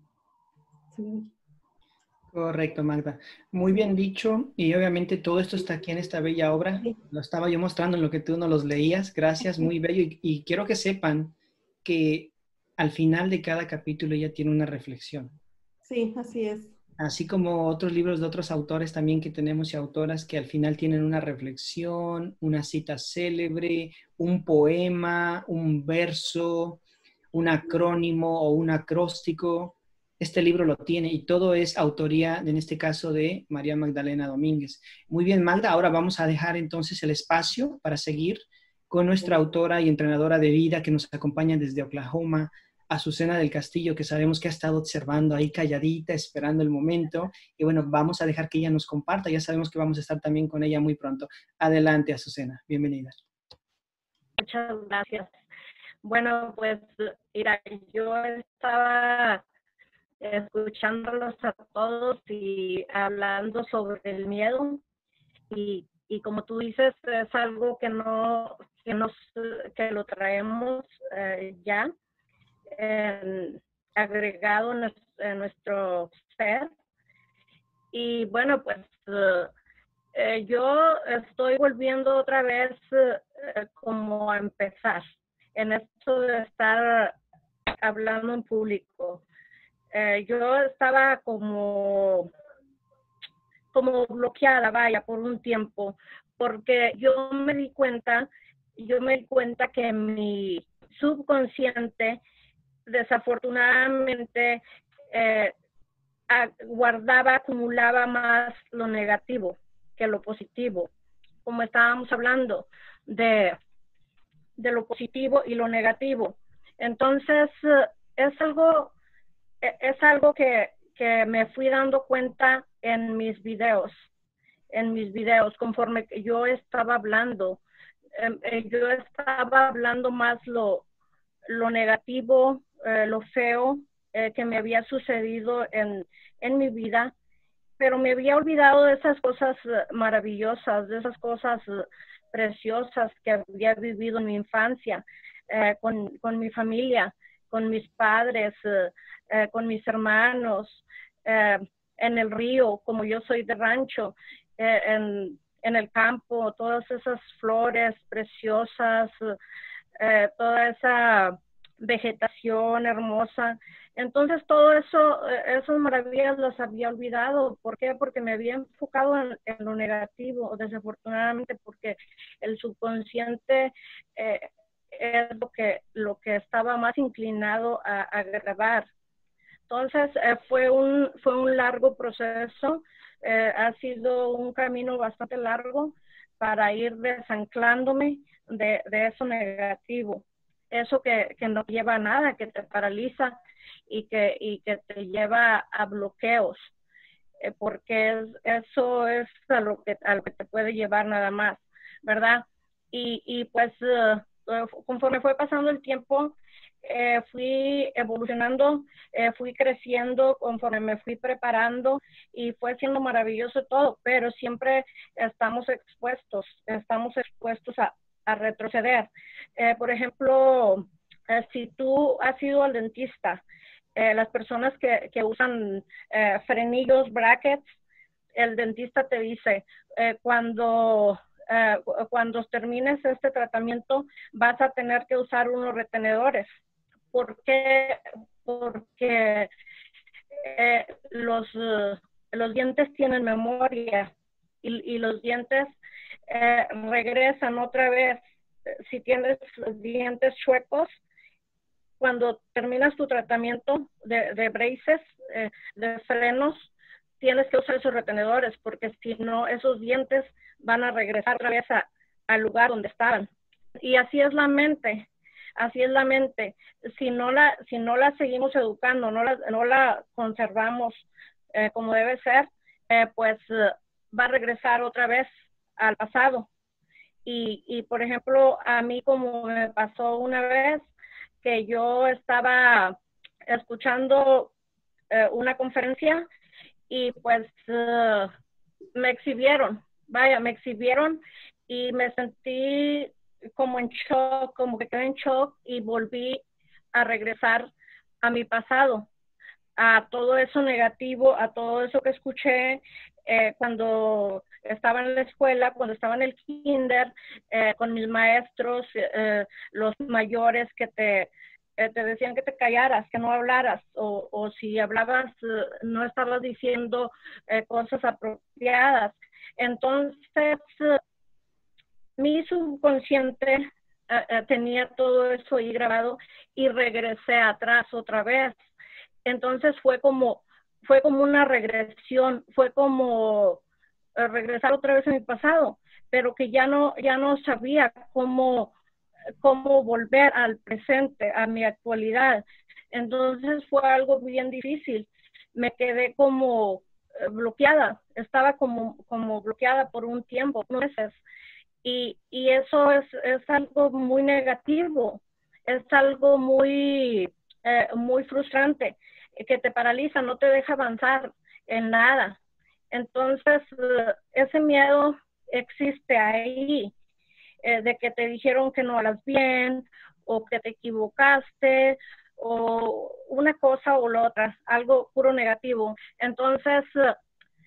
Sí. Correcto, Magda. Muy bien dicho. Y obviamente todo esto está aquí en esta bella obra. Lo estaba yo mostrando en lo que tú nos los leías. Gracias, muy bello. Y, y quiero que sepan que al final de cada capítulo ella tiene una reflexión. Sí, así es. Así como otros libros de otros autores también que tenemos y autoras que al final tienen una reflexión, una cita célebre, un poema, un verso, un acrónimo o un acróstico. Este libro lo tiene y todo es autoría, en este caso, de María Magdalena Domínguez. Muy bien, Magda, ahora vamos a dejar entonces el espacio para seguir con nuestra autora y entrenadora de vida que nos acompaña desde Oklahoma, Azucena del Castillo, que sabemos que ha estado observando ahí calladita, esperando el momento. Y bueno, vamos a dejar que ella nos comparta. Ya sabemos que vamos a estar también con ella muy pronto. Adelante, Azucena. Bienvenida. Muchas gracias. Bueno, pues, mira, yo estaba escuchándolos a todos y hablando sobre el miedo y, y como tú dices, es algo que no, que nos, que lo traemos eh, ya eh, agregado en nuestro, en nuestro ser. Y bueno, pues uh, eh, yo estoy volviendo otra vez uh, como a empezar en esto de estar hablando en público. Eh, yo estaba como, como bloqueada, vaya, por un tiempo, porque yo me di cuenta, yo me di cuenta que mi subconsciente, desafortunadamente, eh, guardaba, acumulaba más lo negativo que lo positivo, como estábamos hablando de, de lo positivo y lo negativo. Entonces, es algo... es algo que, que me fui dando cuenta en mis videos, en mis videos, conforme yo estaba hablando. Eh, yo estaba hablando más lo, lo negativo, eh, lo feo eh, que me había sucedido en, en mi vida, pero me había olvidado de esas cosas maravillosas, de esas cosas preciosas que había vivido en mi infancia, eh, con, con mi familia. con mis padres, eh, eh, con mis hermanos, eh, en el río, como yo soy de rancho, eh, en, en el campo, todas esas flores preciosas, eh, toda esa vegetación hermosa. Entonces todo eso, esas maravillas las había olvidado. ¿Por qué? Porque me había enfocado en, en lo negativo, desafortunadamente, porque el subconsciente eh, es lo que, lo que estaba más inclinado a, a grabar. Entonces eh, fue, un, fue un largo proceso, eh, ha sido un camino bastante largo para ir desanclándome de, de eso negativo. Eso que, que no lleva a nada, que te paraliza y que, y que te lleva a bloqueos, eh, porque es, eso es a lo, que, a lo que te puede llevar nada más, ¿verdad? Y, y pues uh, conforme fue pasando el tiempo, eh, fui evolucionando, eh, fui creciendo conforme me fui preparando y fue siendo maravilloso todo, pero siempre estamos expuestos, estamos expuestos a a retroceder. Eh, por ejemplo, eh, si tú has ido al dentista, eh, las personas que, que usan eh, frenillos, brackets, el dentista te dice, eh, cuando, eh, cuando termines este tratamiento vas a tener que usar unos retenedores. ¿Por qué? Porque eh, los, uh, los dientes tienen memoria y, y los dientes Eh, regresan otra vez. Si tienes los dientes chuecos, cuando terminas tu tratamiento de, de braces, eh, de frenos, tienes que usar esos retenedores, porque si no, esos dientes van a regresar otra vez a, al lugar donde estaban. Y así es la mente, así es la mente. Si no la, si no la seguimos educando, no la, no la conservamos eh, como debe ser, eh, pues eh, va a regresar otra vez al pasado. Y, y por ejemplo, a mí como me pasó una vez que yo estaba escuchando eh, una conferencia y pues uh, me exhibieron, vaya, me exhibieron y me sentí como en shock, como que quedé en shock y volví a regresar a mi pasado, a todo eso negativo, a todo eso que escuché eh, cuando estaba en la escuela, cuando estaba en el kinder, eh, con mis maestros, eh, los mayores que te, eh, te decían que te callaras, que no hablaras, o, o si hablabas, eh, no estabas diciendo eh, cosas apropiadas. Entonces, eh, mi subconsciente eh, eh, tenía todo eso ahí grabado y regresé atrás otra vez. Entonces fue como, fue como una regresión, fue como eh, regresar otra vez a mi pasado, pero que ya no, ya no sabía cómo, cómo volver al presente, a mi actualidad. Entonces fue algo bien difícil. Me quedé como eh, bloqueada, estaba como, como bloqueada por un tiempo, meses. Y, y eso es, es algo muy negativo, es algo muy, eh, muy frustrante, que te paraliza, no te deja avanzar en nada. Entonces, uh, ese miedo existe ahí, eh, de que te dijeron que no hablas bien, o que te equivocaste, o una cosa o la otra, algo puro negativo. Entonces, uh,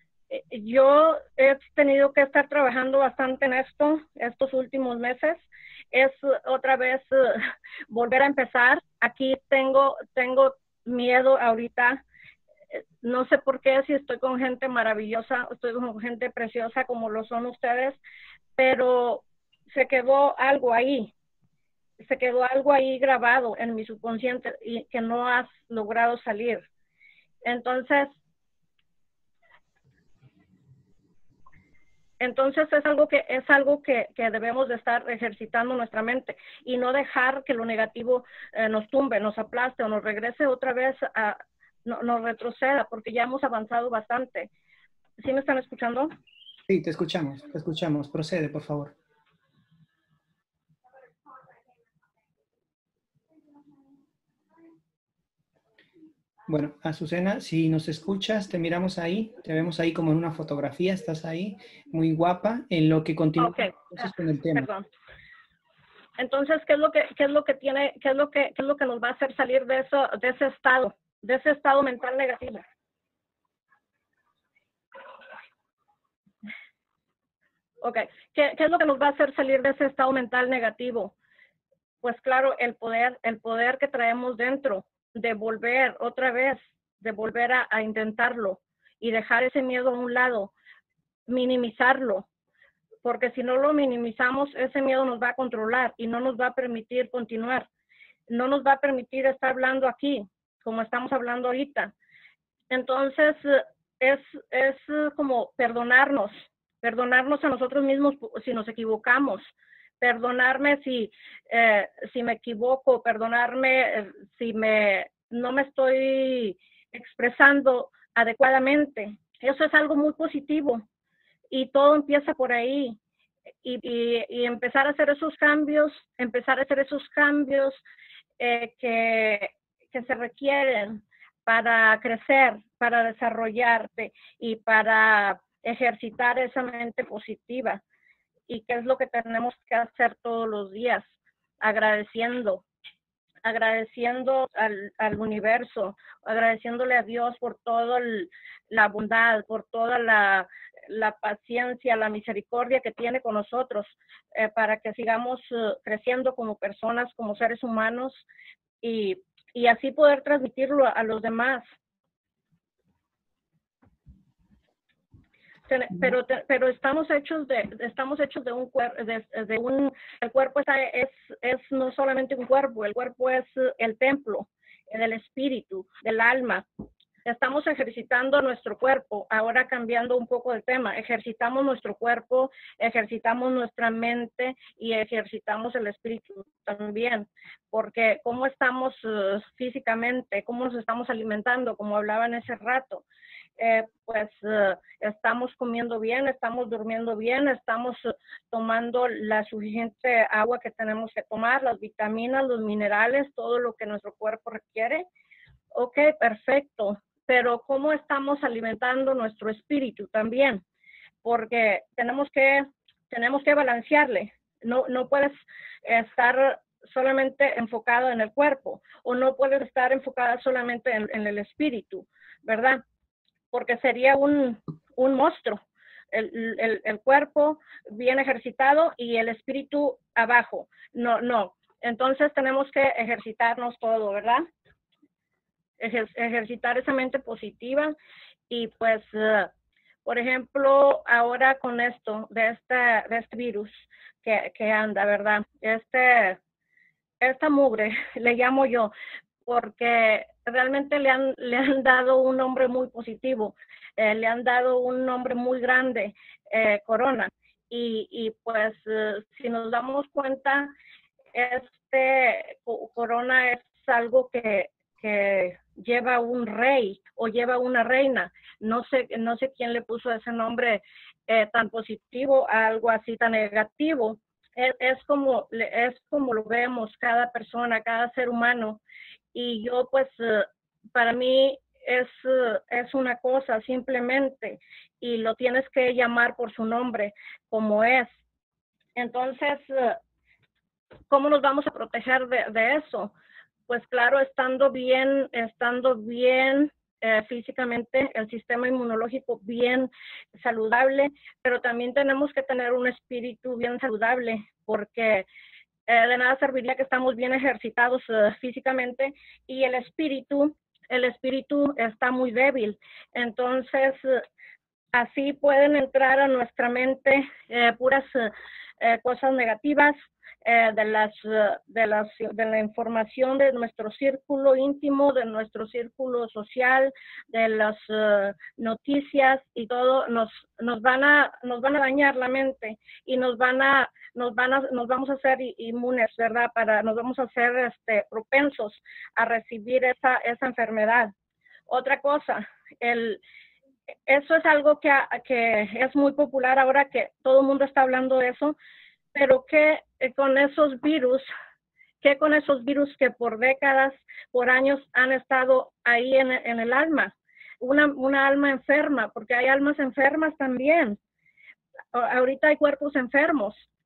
yo he tenido que estar trabajando bastante en esto estos últimos meses. Es uh, otra vez uh, volver a empezar. Aquí tengo, tengo miedo ahorita, no sé por qué, si estoy con gente maravillosa, estoy con gente preciosa como lo son ustedes, pero se quedó algo ahí, se quedó algo ahí grabado en mi subconsciente y que no has logrado salir. Entonces, Entonces es algo que es algo que, que debemos de estar ejercitando nuestra mente y no dejar que lo negativo eh, nos tumbe, nos aplaste o nos regrese otra vez, a, no, nos retroceda, porque ya hemos avanzado bastante. ¿Sí me están escuchando? Sí, te escuchamos, te escuchamos. Procede, por favor. Bueno, Azucena, si nos escuchas, te miramos ahí, te vemos ahí como en una fotografía, estás ahí, muy guapa, en lo que continúa okay. entonces con el tema. Perdón. Entonces, ¿qué es lo que, qué es lo que tiene, qué es lo que, qué es lo que nos va a hacer salir de eso, de ese estado, de ese estado mental negativo? Ok, ¿Qué, ¿qué es lo que nos va a hacer salir de ese estado mental negativo? Pues claro, el poder, el poder que traemos dentro, de volver otra vez, de volver a, a intentarlo y dejar ese miedo a un lado, minimizarlo, porque si no lo minimizamos, ese miedo nos va a controlar y no nos va a permitir continuar, no nos va a permitir estar hablando aquí, como estamos hablando ahorita. Entonces, es, es como perdonarnos, perdonarnos a nosotros mismos si nos equivocamos, perdonarme si, eh, si me equivoco, perdonarme eh, si me, no me estoy expresando adecuadamente. Eso es algo muy positivo y todo empieza por ahí. Y, y, y empezar a hacer esos cambios, empezar a hacer esos cambios eh, que, que se requieren para crecer, para desarrollarte y para ejercitar esa mente positiva. ¿Y qué es lo que tenemos que hacer todos los días? Agradeciendo, agradeciendo al, al universo, agradeciéndole a Dios por toda la bondad, por toda la, la paciencia, la misericordia que tiene con nosotros, eh, para que sigamos uh, creciendo como personas, como seres humanos, y, y así poder transmitirlo a, a los demás. Pero, pero estamos hechos de, estamos hechos de un cuerpo, de, de un, el cuerpo es, es no solamente un cuerpo, el cuerpo es el templo del espíritu, del alma. Estamos ejercitando nuestro cuerpo, ahora cambiando un poco de tema, ejercitamos nuestro cuerpo, ejercitamos nuestra mente y ejercitamos el espíritu también, porque cómo estamos uh, físicamente, cómo nos estamos alimentando, como hablaba en ese rato. Eh, pues uh, estamos comiendo bien, estamos durmiendo bien, estamos uh, tomando la suficiente agua que tenemos que tomar, las vitaminas, los minerales, todo lo que nuestro cuerpo requiere. Ok, perfecto, pero ¿cómo estamos alimentando nuestro espíritu también? Porque tenemos que, tenemos que balancearle. No, no puedes estar solamente enfocado en el cuerpo o no puedes estar enfocada solamente en, en el espíritu, ¿verdad? Porque sería un, un monstruo, el, el, el cuerpo bien ejercitado y el espíritu abajo. No, no. Entonces tenemos que ejercitarnos todo, ¿verdad? Ejer, ejercitar esa mente positiva y pues, uh, por ejemplo, ahora con esto, de este, de este virus que, que anda, ¿verdad? Este, esta mugre, le llamo yo, porque realmente le han, le han dado un nombre muy positivo, eh, le han dado un nombre muy grande, eh, corona, y, y pues uh, si nos damos cuenta, este corona es algo que, que lleva un rey o lleva una reina, no sé, no sé quién le puso ese nombre eh, tan positivo a algo así tan negativo. Es, es, como, es como lo vemos cada persona, cada ser humano. Y yo pues, uh, para mí es, uh, es una cosa simplemente y lo tienes que llamar por su nombre como es. Entonces, uh, ¿cómo nos vamos a proteger de, de eso? Pues claro, estando bien, estando bien eh, físicamente, el sistema inmunológico bien saludable, pero también tenemos que tener un espíritu bien saludable porque Eh, de nada serviría que estamos bien ejercitados uh, físicamente y el espíritu, el espíritu está muy débil. Entonces, uh, así pueden entrar a nuestra mente eh, puras uh, eh, cosas negativas eh, de, las, uh, de, las, de la información de nuestro círculo íntimo, de nuestro círculo social, de las uh, noticias y todo, nos, nos, van a, nos van a dañar la mente y nos van a Nos, van a, nos vamos a hacer inmunes, ¿verdad? Para, nos vamos a hacer este, propensos a recibir esa, esa enfermedad. Otra cosa, el, eso es algo que, que es muy popular ahora que todo el mundo está hablando de eso, pero que con esos virus, que con esos virus que por décadas, por años han estado ahí en, en el alma, una, una alma enferma, porque hay almas enfermas también. Ahorita hay cuerpos enfermos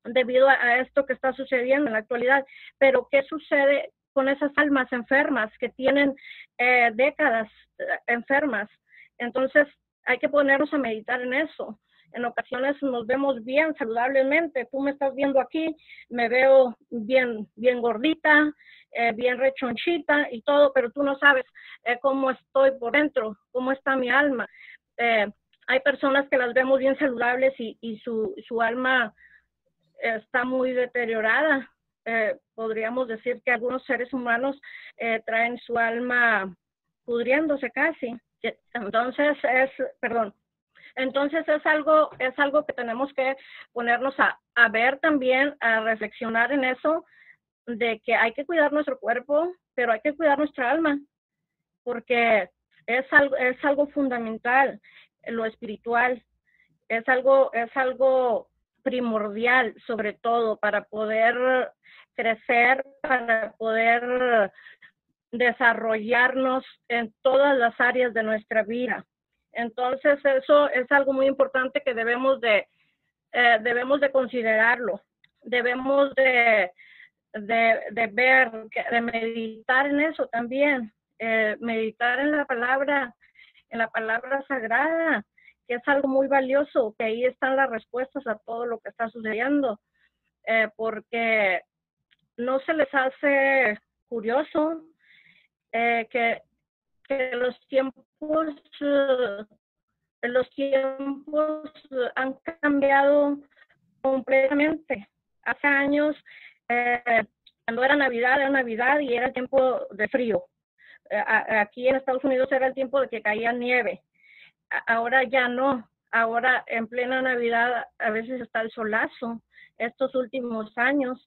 debido a, a esto que está sucediendo en la actualidad. Pero ¿qué sucede con esas almas enfermas que tienen eh, décadas eh, enfermas? Entonces hay que ponernos a meditar en eso. En ocasiones nos vemos bien saludablemente. Tú me estás viendo aquí, me veo bien, bien gordita, eh, bien rechonchita y todo, pero tú no sabes eh, cómo estoy por dentro, cómo está mi alma. Eh, hay personas que las vemos bien saludables y, y su, su alma está muy deteriorada. Eh, podríamos decir que algunos seres humanos eh, traen su alma pudriéndose casi. Entonces es, perdón, entonces es algo, es algo que tenemos que ponernos a, a ver también, a reflexionar en eso, de que hay que cuidar nuestro cuerpo, pero hay que cuidar nuestra alma, porque es algo, es algo fundamental, lo espiritual, es algo, es algo primordial, sobre todo para poder crecer, para poder desarrollarnos en todas las áreas de nuestra vida. Entonces eso es algo muy importante que debemos de, eh, debemos de considerarlo, debemos de, de, de ver, de meditar en eso también, eh, meditar en la palabra, en la palabra sagrada, que es algo muy valioso, que ahí están las respuestas a todo lo que está sucediendo, eh, porque no se les hace curioso eh, que, que los tiempos, uh, los tiempos uh, han cambiado completamente. Hace años, eh, cuando era Navidad, era Navidad y era tiempo de frío. Eh, aquí en Estados Unidos era el tiempo de que caía nieve. Ahora ya no, ahora en plena Navidad a veces está el solazo. Estos últimos años,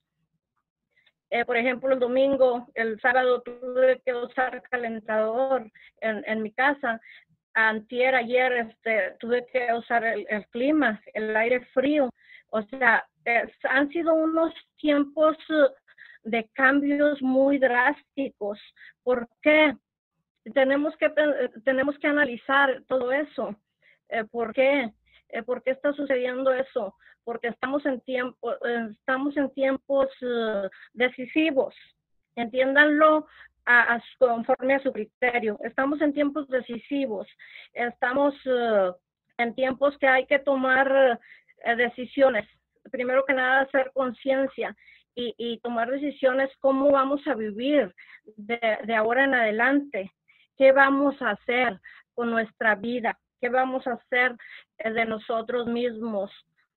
eh, por ejemplo, el domingo, el sábado tuve que usar calentador en, en mi casa. Antier, ayer, este, tuve que usar el, el clima, el aire frío. O sea, eh, han sido unos tiempos de cambios muy drásticos. ¿Por qué? Tenemos que, tenemos que analizar todo eso. Eh, ¿Por qué? Eh, ¿Por qué está sucediendo eso? Porque estamos en, tiempo, eh, estamos en tiempos uh, decisivos. Entiéndanlo a, a, conforme a su criterio. Estamos en tiempos decisivos. Estamos uh, en tiempos que hay que tomar uh, decisiones. Primero que nada, hacer conciencia y, y tomar decisiones cómo vamos a vivir de, de ahora en adelante. ¿Qué vamos a hacer con nuestra vida? ¿Qué vamos a hacer de nosotros mismos?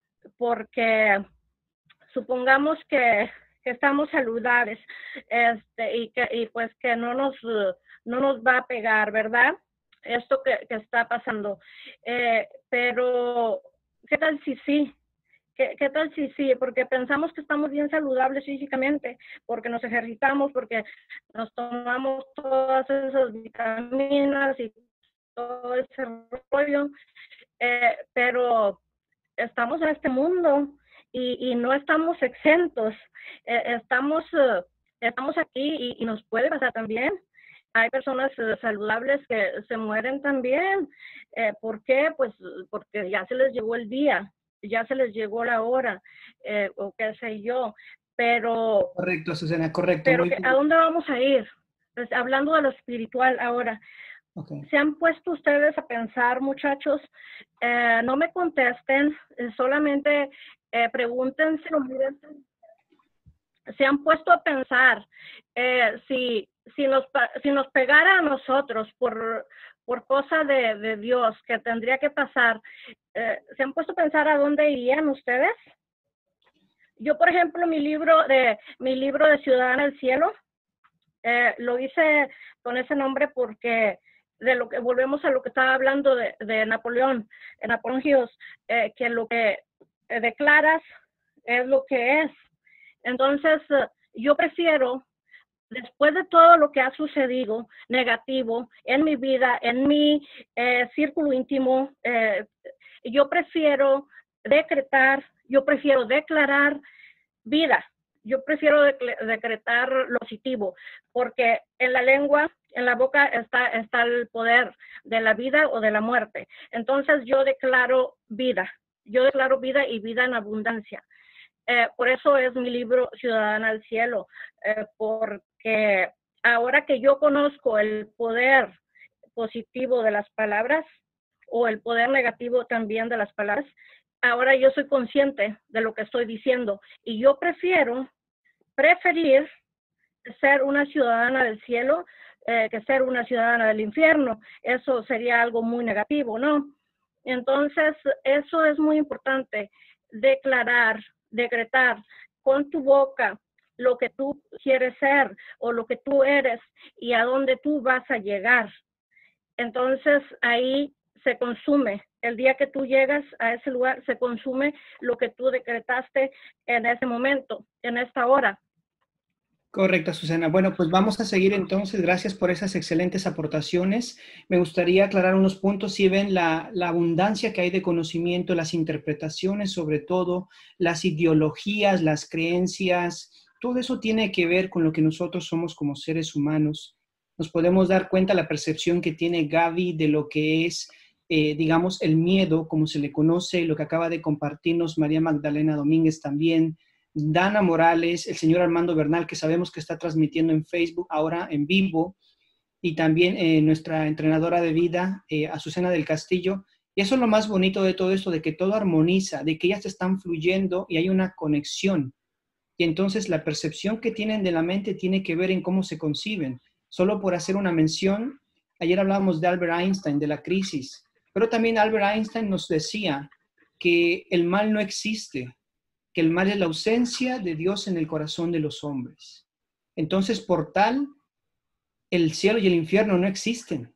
Porque supongamos que, que estamos saludables este, y, que, y pues que no nos, no nos va a pegar, ¿verdad? Esto que, que está pasando. Eh, pero, ¿qué tal si sí? ¿Qué, ¿Qué tal si sí? Porque pensamos que estamos bien saludables físicamente, porque nos ejercitamos, porque nos tomamos todas esas vitaminas y todo ese rollo, eh, pero estamos en este mundo y, y no estamos exentos. Eh, estamos, uh, estamos aquí y, y nos puede pasar también. Hay personas uh, saludables que se mueren también. Eh, ¿Por qué? Pues porque ya se les llegó el día. Ya se les llegó la hora, eh, o qué sé yo, pero... Correcto, Susana, correcto. Pero ¿a dónde vamos a ir? Pues, hablando de lo espiritual ahora. Okay. ¿Se han puesto ustedes a pensar, muchachos? Eh, no me contesten, eh, solamente eh, pregúntense, se han puesto a pensar eh, si, si, nos, si nos pegara a nosotros por... por cosa de, de Dios que tendría que pasar, eh, ¿se han puesto a pensar a dónde irían ustedes? Yo, por ejemplo, mi libro de, mi libro de Ciudadana del Cielo, eh, lo hice con ese nombre porque de lo que volvemos a lo que estaba hablando de, de Napoleón, de Napoleón Hills, eh, que lo que eh, declaras es lo que es. Entonces, eh, yo prefiero, después de todo lo que ha sucedido negativo en mi vida, en mi eh, círculo íntimo, eh, yo prefiero decretar, yo prefiero declarar vida. Yo prefiero decretar lo positivo, porque en la lengua, en la boca está, está el poder de la vida o de la muerte. Entonces yo declaro vida. Yo declaro vida y vida en abundancia. Eh, por eso es mi libro Ciudadana del Cielo, eh, porque ahora que yo conozco el poder positivo de las palabras o el poder negativo también de las palabras, ahora yo soy consciente de lo que estoy diciendo y yo prefiero, preferir ser una ciudadana del cielo eh, que ser una ciudadana del infierno. Eso sería algo muy negativo, ¿no? Entonces, eso es muy importante, declarar, decretar con tu boca lo que tú quieres ser o lo que tú eres y a dónde tú vas a llegar. Entonces, ahí se consume. El día que tú llegas a ese lugar, se consume lo que tú decretaste en ese momento, en esta hora. Correcto, Susana. Bueno, pues vamos a seguir entonces. Gracias por esas excelentes aportaciones. Me gustaría aclarar unos puntos. Si ven la, la abundancia que hay de conocimiento, las interpretaciones, sobre todo, las ideologías, las creencias, todo eso tiene que ver con lo que nosotros somos como seres humanos. Nos podemos dar cuenta la percepción que tiene Gaby de lo que es, eh, digamos, el miedo, como se le conoce, lo que acaba de compartirnos María Magdalena Domínguez también, Dana Morales, el señor Armando Bernal, que sabemos que está transmitiendo en Facebook ahora en vivo, y también eh, nuestra entrenadora de vida, eh, Azucena del Castillo. Y eso es lo más bonito de todo esto, de que todo armoniza, de que ellas están fluyendo y hay una conexión. Y entonces la percepción que tienen de la mente tiene que ver en cómo se conciben. Solo por hacer una mención, ayer hablábamos de Albert Einstein, de la crisis, pero también Albert Einstein nos decía que el mal no existe, que el mal es la ausencia de Dios en el corazón de los hombres. Entonces, por tal, el cielo y el infierno no existen.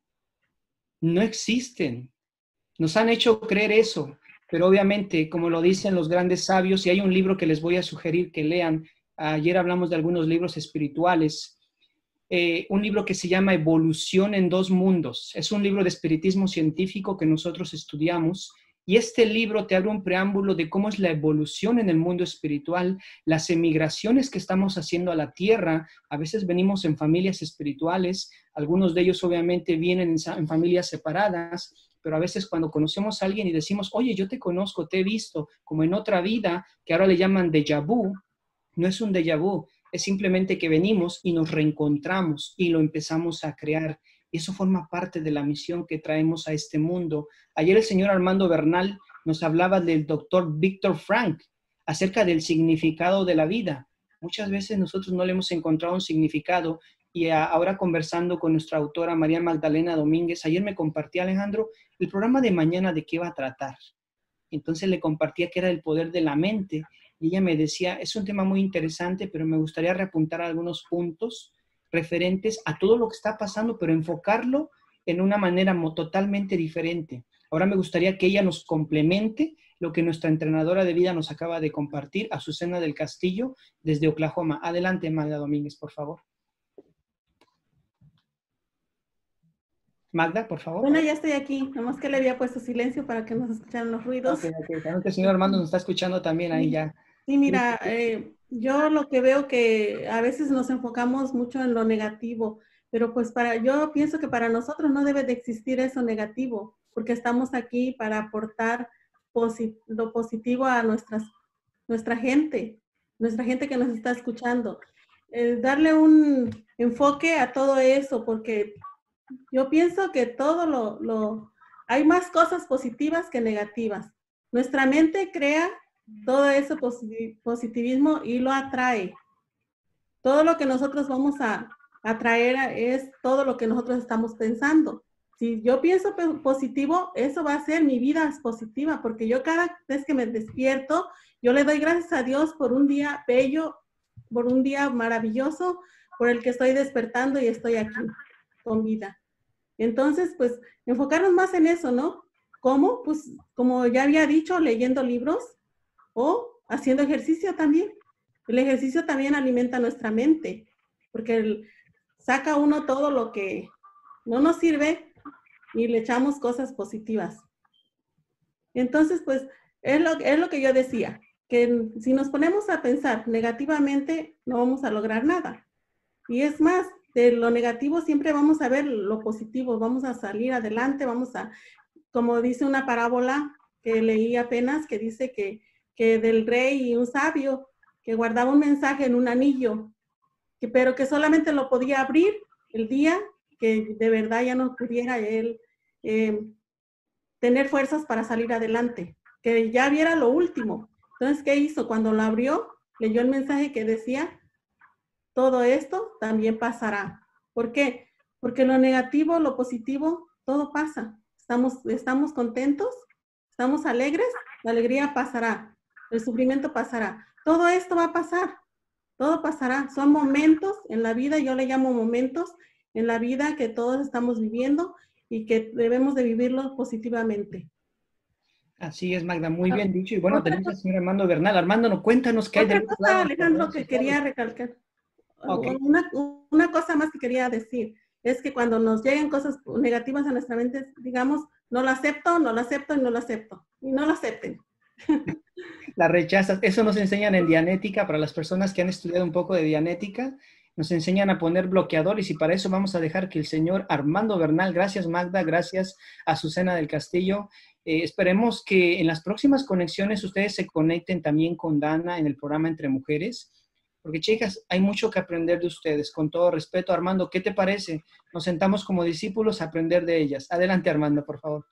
No existen. Nos han hecho creer eso, pero obviamente, como lo dicen los grandes sabios, y hay un libro que les voy a sugerir que lean, ayer hablamos de algunos libros espirituales, eh, un libro que se llama Evolución en dos mundos. Es un libro de espiritismo científico que nosotros estudiamos. Y este libro te abre un preámbulo de cómo es la evolución en el mundo espiritual, las emigraciones que estamos haciendo a la tierra. A veces venimos en familias espirituales, algunos de ellos obviamente vienen en, en familias separadas, pero a veces cuando conocemos a alguien y decimos, oye, yo te conozco, te he visto, como en otra vida, que ahora le llaman déjà vu, no es un déjà vu, es simplemente que venimos y nos reencontramos y lo empezamos a crear. Y eso forma parte de la misión que traemos a este mundo. Ayer el señor Armando Bernal nos hablaba del doctor Víctor Frank acerca del significado de la vida. Muchas veces nosotros no le hemos encontrado un significado y a, ahora conversando con nuestra autora María Magdalena Domínguez, ayer me compartía, Alejandro, el programa de mañana de qué va a tratar. Entonces le compartía que era el poder de la mente y ella me decía, es un tema muy interesante, pero me gustaría reapuntar algunos puntos referentes a todo lo que está pasando, pero enfocarlo en una manera totalmente diferente. Ahora me gustaría que ella nos complemente lo que nuestra entrenadora de vida nos acaba de compartir, Azucena del Castillo, desde Oklahoma. Adelante, Magda Domínguez, por favor. Magda, por favor. Bueno, ya estoy aquí. Nomás que le había puesto silencio para que no se escucharan los ruidos. Okay, okay. También que el señor Armando nos está escuchando también ahí ya. Sí, mira, eh, yo lo que veo que a veces nos enfocamos mucho en lo negativo, pero pues para, yo pienso que para nosotros no debe de existir eso negativo, porque estamos aquí para aportar posit lo positivo a nuestras, nuestra gente, nuestra gente que nos está escuchando. Eh, darle un enfoque a todo eso, porque yo pienso que todo lo, lo, hay más cosas positivas que negativas. Nuestra mente crea todo ese positivismo y lo atrae. Todo lo que nosotros vamos a atraer es todo lo que nosotros estamos pensando. Si yo pienso positivo, eso va a ser, mi vida es positiva, porque yo cada vez que me despierto, yo le doy gracias a Dios por un día bello, por un día maravilloso, por el que estoy despertando y estoy aquí con vida. Entonces, pues, enfocarnos más en eso, ¿no? ¿Cómo? Pues, como ya había dicho, leyendo libros, o haciendo ejercicio también. El ejercicio también alimenta nuestra mente, porque el, saca uno todo lo que no nos sirve y le echamos cosas positivas. Entonces, pues, es lo, es lo que yo decía, que si nos ponemos a pensar negativamente, no vamos a lograr nada. Y es más, de lo negativo siempre vamos a ver lo positivo, vamos a salir adelante, vamos a, como dice una parábola que leí apenas, que dice que que del rey y un sabio que guardaba un mensaje en un anillo, que, pero que solamente lo podía abrir el día que de verdad ya no pudiera él eh, tener fuerzas para salir adelante, que ya viera lo último. Entonces, ¿qué hizo? Cuando lo abrió, leyó el mensaje que decía, todo esto también pasará. ¿Por qué? Porque lo negativo, lo positivo, todo pasa. Estamos, estamos contentos, estamos alegres, la alegría pasará, el sufrimiento pasará. Todo esto va a pasar, todo pasará. Son momentos en la vida, yo le llamo momentos en la vida que todos estamos viviendo y que debemos de vivirlos positivamente. Así es, Magda, muy bien dicho. Y bueno, otra tenemos al señor Armando Bernal. Armando, no, cuéntanos qué hay de... Otra cosa, Alejandro, que quería recalcar. Okay. Una, una cosa más que quería decir es que cuando nos lleguen cosas negativas a nuestra mente, digamos, no lo acepto, no lo acepto y no lo acepto. Y no lo acepten. La rechazas. Eso nos enseñan en Dianética, para las personas que han estudiado un poco de Dianética, nos enseñan a poner bloqueadores y para eso vamos a dejar que el señor Armando Bernal, gracias Magda, gracias a Azucena del Castillo, eh, esperemos que en las próximas conexiones ustedes se conecten también con Dana en el programa Entre Mujeres, porque chicas, hay mucho que aprender de ustedes, con todo respeto. Armando, ¿qué te parece? Nos sentamos como discípulos a aprender de ellas. Adelante, Armando, por favor.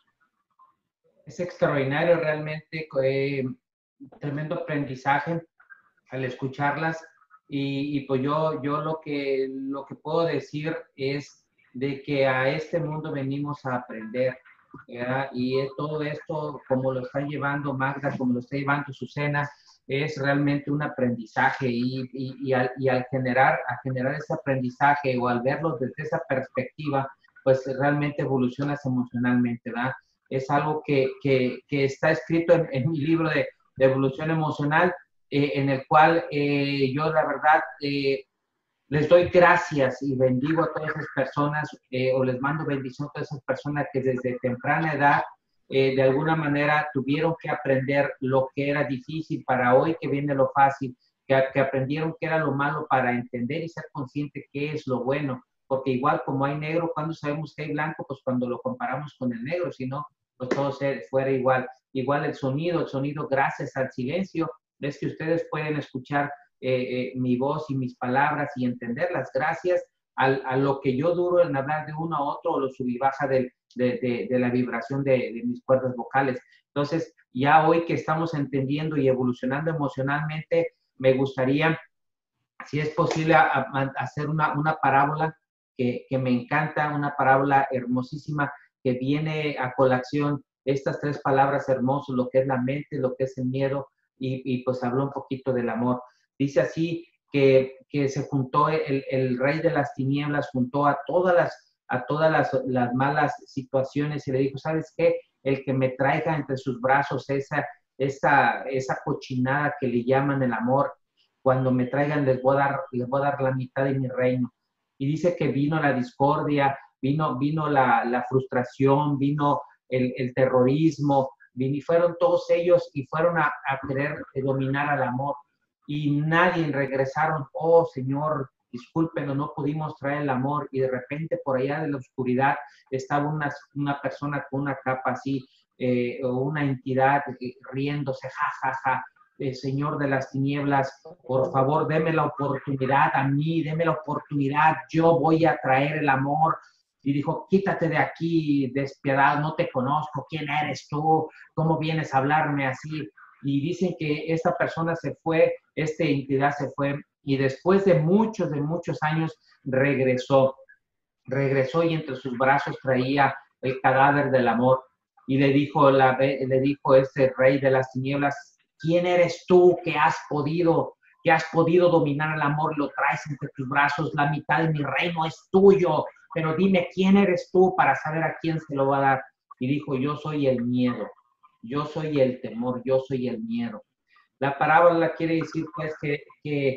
Es extraordinario realmente, eh, tremendo aprendizaje al escucharlas. Y, y pues yo, yo lo, que, lo que puedo decir es de que a este mundo venimos a aprender, ¿verdad? Y todo esto, como lo está llevando Magda, como lo está llevando Azucena, es realmente un aprendizaje y, y, y, al, y al generar, a generar ese aprendizaje o al verlo desde esa perspectiva, pues realmente evolucionas emocionalmente, ¿verdad? Es algo que, que, que está escrito en, en mi libro de, de evolución emocional, Eh, en el cual eh, yo la verdad eh, les doy gracias y bendigo a todas esas personas eh, o les mando bendición a todas esas personas que desde temprana edad eh, de alguna manera tuvieron que aprender lo que era difícil para hoy que viene lo fácil, que, que aprendieron que era lo malo para entender y ser consciente qué es lo bueno, porque igual como hay negro, cuando sabemos que hay blanco, pues cuando lo comparamos con el negro, si no, pues todo fuera igual. Igual el sonido, el sonido gracias al silencio, es que ustedes pueden escuchar eh, eh, mi voz y mis palabras y entenderlas gracias a, a lo que yo duro en hablar de uno a otro o lo sub y baja de, de, de, de la vibración de, de mis cuerdas vocales. Entonces, ya hoy que estamos entendiendo y evolucionando emocionalmente, me gustaría, si es posible, a, a hacer una, una parábola que, que me encanta, una parábola hermosísima que viene a colación estas tres palabras hermosas, lo que es la mente, lo que es el miedo, Y, y pues habló un poquito del amor. Dice así que, que se juntó el, el rey de las tinieblas, juntó a todas, las, a todas las, las malas situaciones y le dijo, ¿sabes qué? El que me traiga entre sus brazos esa, esa, esa cochinada que le llaman el amor, cuando me traigan les voy a dar, les voy a dar la mitad de mi reino. Y dice que vino la discordia, vino, vino la, la frustración, vino el, el terrorismo, y fueron todos ellos y fueron a, a querer dominar al amor y nadie regresaron, oh Señor, discúlpenos, no pudimos traer el amor y de repente por allá de la oscuridad estaba una, una persona con una capa así, eh, o una entidad eh, riéndose, ja, ja, ja, eh, Señor de las tinieblas, por favor, deme la oportunidad a mí, deme la oportunidad, yo voy a traer el amor. Y dijo, quítate de aquí, despiadado, no te conozco, ¿quién eres tú? ¿Cómo vienes a hablarme así? Y dicen que esta persona se fue, esta entidad se fue, y después de muchos, de muchos años regresó. Regresó y entre sus brazos traía el cadáver del amor. Y le dijo, la, le dijo este rey de las tinieblas, ¿quién eres tú que has podido, que has podido dominar el amor? Lo traes entre tus brazos, la mitad de mi reino es tuyo. Pero dime, ¿quién eres tú para saber a quién se lo va a dar? Y dijo, yo soy el miedo, yo soy el temor, yo soy el miedo. La parábola quiere decir pues que, que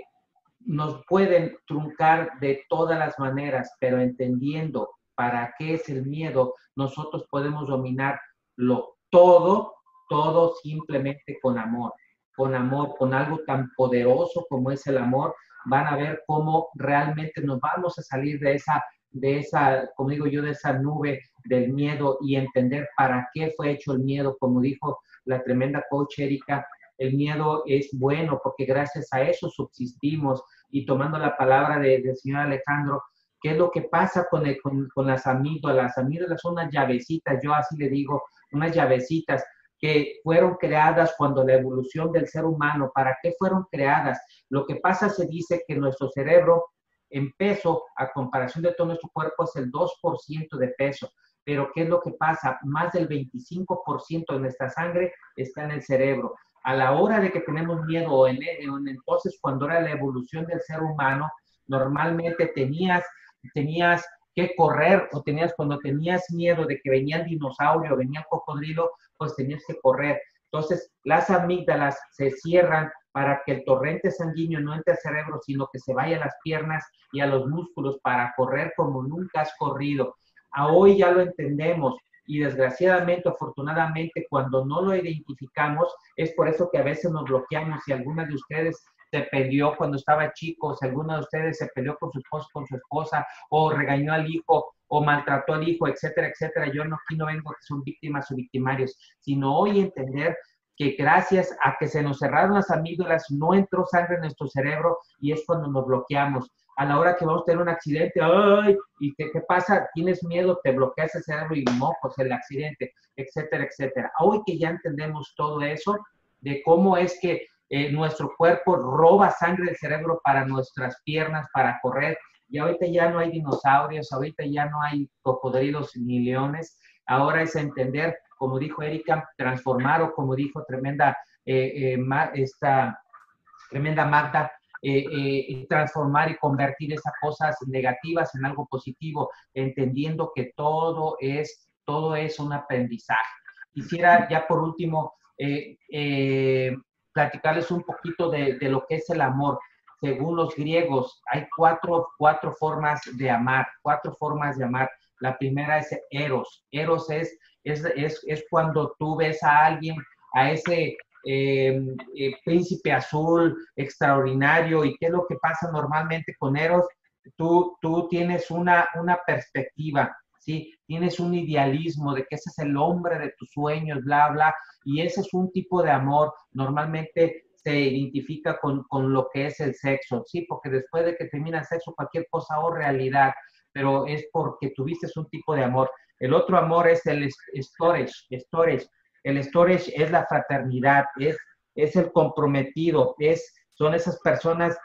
nos pueden truncar de todas las maneras, pero entendiendo para qué es el miedo, nosotros podemos dominarlo todo, todo simplemente con amor, con amor, con algo tan poderoso como es el amor. Van a ver cómo realmente nos vamos a salir de esa de esa, como digo yo, de esa nube del miedo y entender para qué fue hecho el miedo, como dijo la tremenda coach Erika, el miedo es bueno porque gracias a eso subsistimos. Y tomando la palabra de, del señor Alejandro, ¿qué es lo que pasa con, el, con, con las amígdalas? Las amígdalas son unas llavecitas, yo así le digo, unas llavecitas que fueron creadas cuando la evolución del ser humano. ¿Para qué fueron creadas? Lo que pasa, se dice que nuestro cerebro en peso, a comparación de todo nuestro cuerpo, es el dos por ciento de peso. Pero ¿qué es lo que pasa? Más del veinticinco por ciento de nuestra sangre está en el cerebro. A la hora de que tenemos miedo, o en, en, entonces cuando era la evolución del ser humano, normalmente tenías, tenías que correr, o tenías, cuando tenías miedo de que venían dinosaurios, venían cocodrilo, pues tenías que correr. Entonces, las amígdalas se cierran para que el torrente sanguíneo no entre al cerebro, sino que se vaya a las piernas y a los músculos para correr como nunca has corrido. A hoy ya lo entendemos y desgraciadamente, afortunadamente, cuando no lo identificamos, es por eso que a veces nos bloqueamos. Si alguna de ustedes se peleó cuando estaba chico, si alguno de ustedes se peleó con su esposo, con su esposa, o regañó al hijo, o maltrató al hijo, etcétera, etcétera. Yo no, aquí no vengo que son víctimas o victimarios, sino hoy entender que gracias a que se nos cerraron las amígdalas, no entró sangre en nuestro cerebro y es cuando nos bloqueamos. A la hora que vamos a tener un accidente, ¡ay! ¿Y qué, qué pasa? Tienes miedo, te bloqueas el cerebro y mocos, el accidente, etcétera, etcétera. Hoy que ya entendemos todo eso, de cómo es que eh, nuestro cuerpo roba sangre del cerebro para nuestras piernas, para correr, y ahorita ya no hay dinosaurios, ahorita ya no hay cocodrilos ni leones, ahora es entender, como dijo Erika, transformar, o como dijo tremenda, eh, eh, esta tremenda Magda, eh, eh, transformar y convertir esas cosas negativas en algo positivo, entendiendo que todo es, todo es un aprendizaje. Quisiera ya por último eh, eh, platicarles un poquito de, de lo que es el amor. Según los griegos, hay cuatro, cuatro formas de amar, cuatro formas de amar. La primera es eros. Eros es, es, es, es cuando tú ves a alguien, a ese eh, eh, príncipe azul extraordinario. ¿Y qué es lo que pasa normalmente con eros? Tú, tú tienes una, una perspectiva, ¿sí? Tienes un idealismo de que ese es el hombre de tus sueños, bla, bla. Y ese es un tipo de amor. Normalmente se identifica con, con lo que es el sexo, ¿sí? Porque después de que termina el sexo, cualquier cosa o realidad, pero es porque tuviste un tipo de amor. El otro amor es el storage, storage. El storage es la fraternidad, es, es el comprometido, es, son esas personas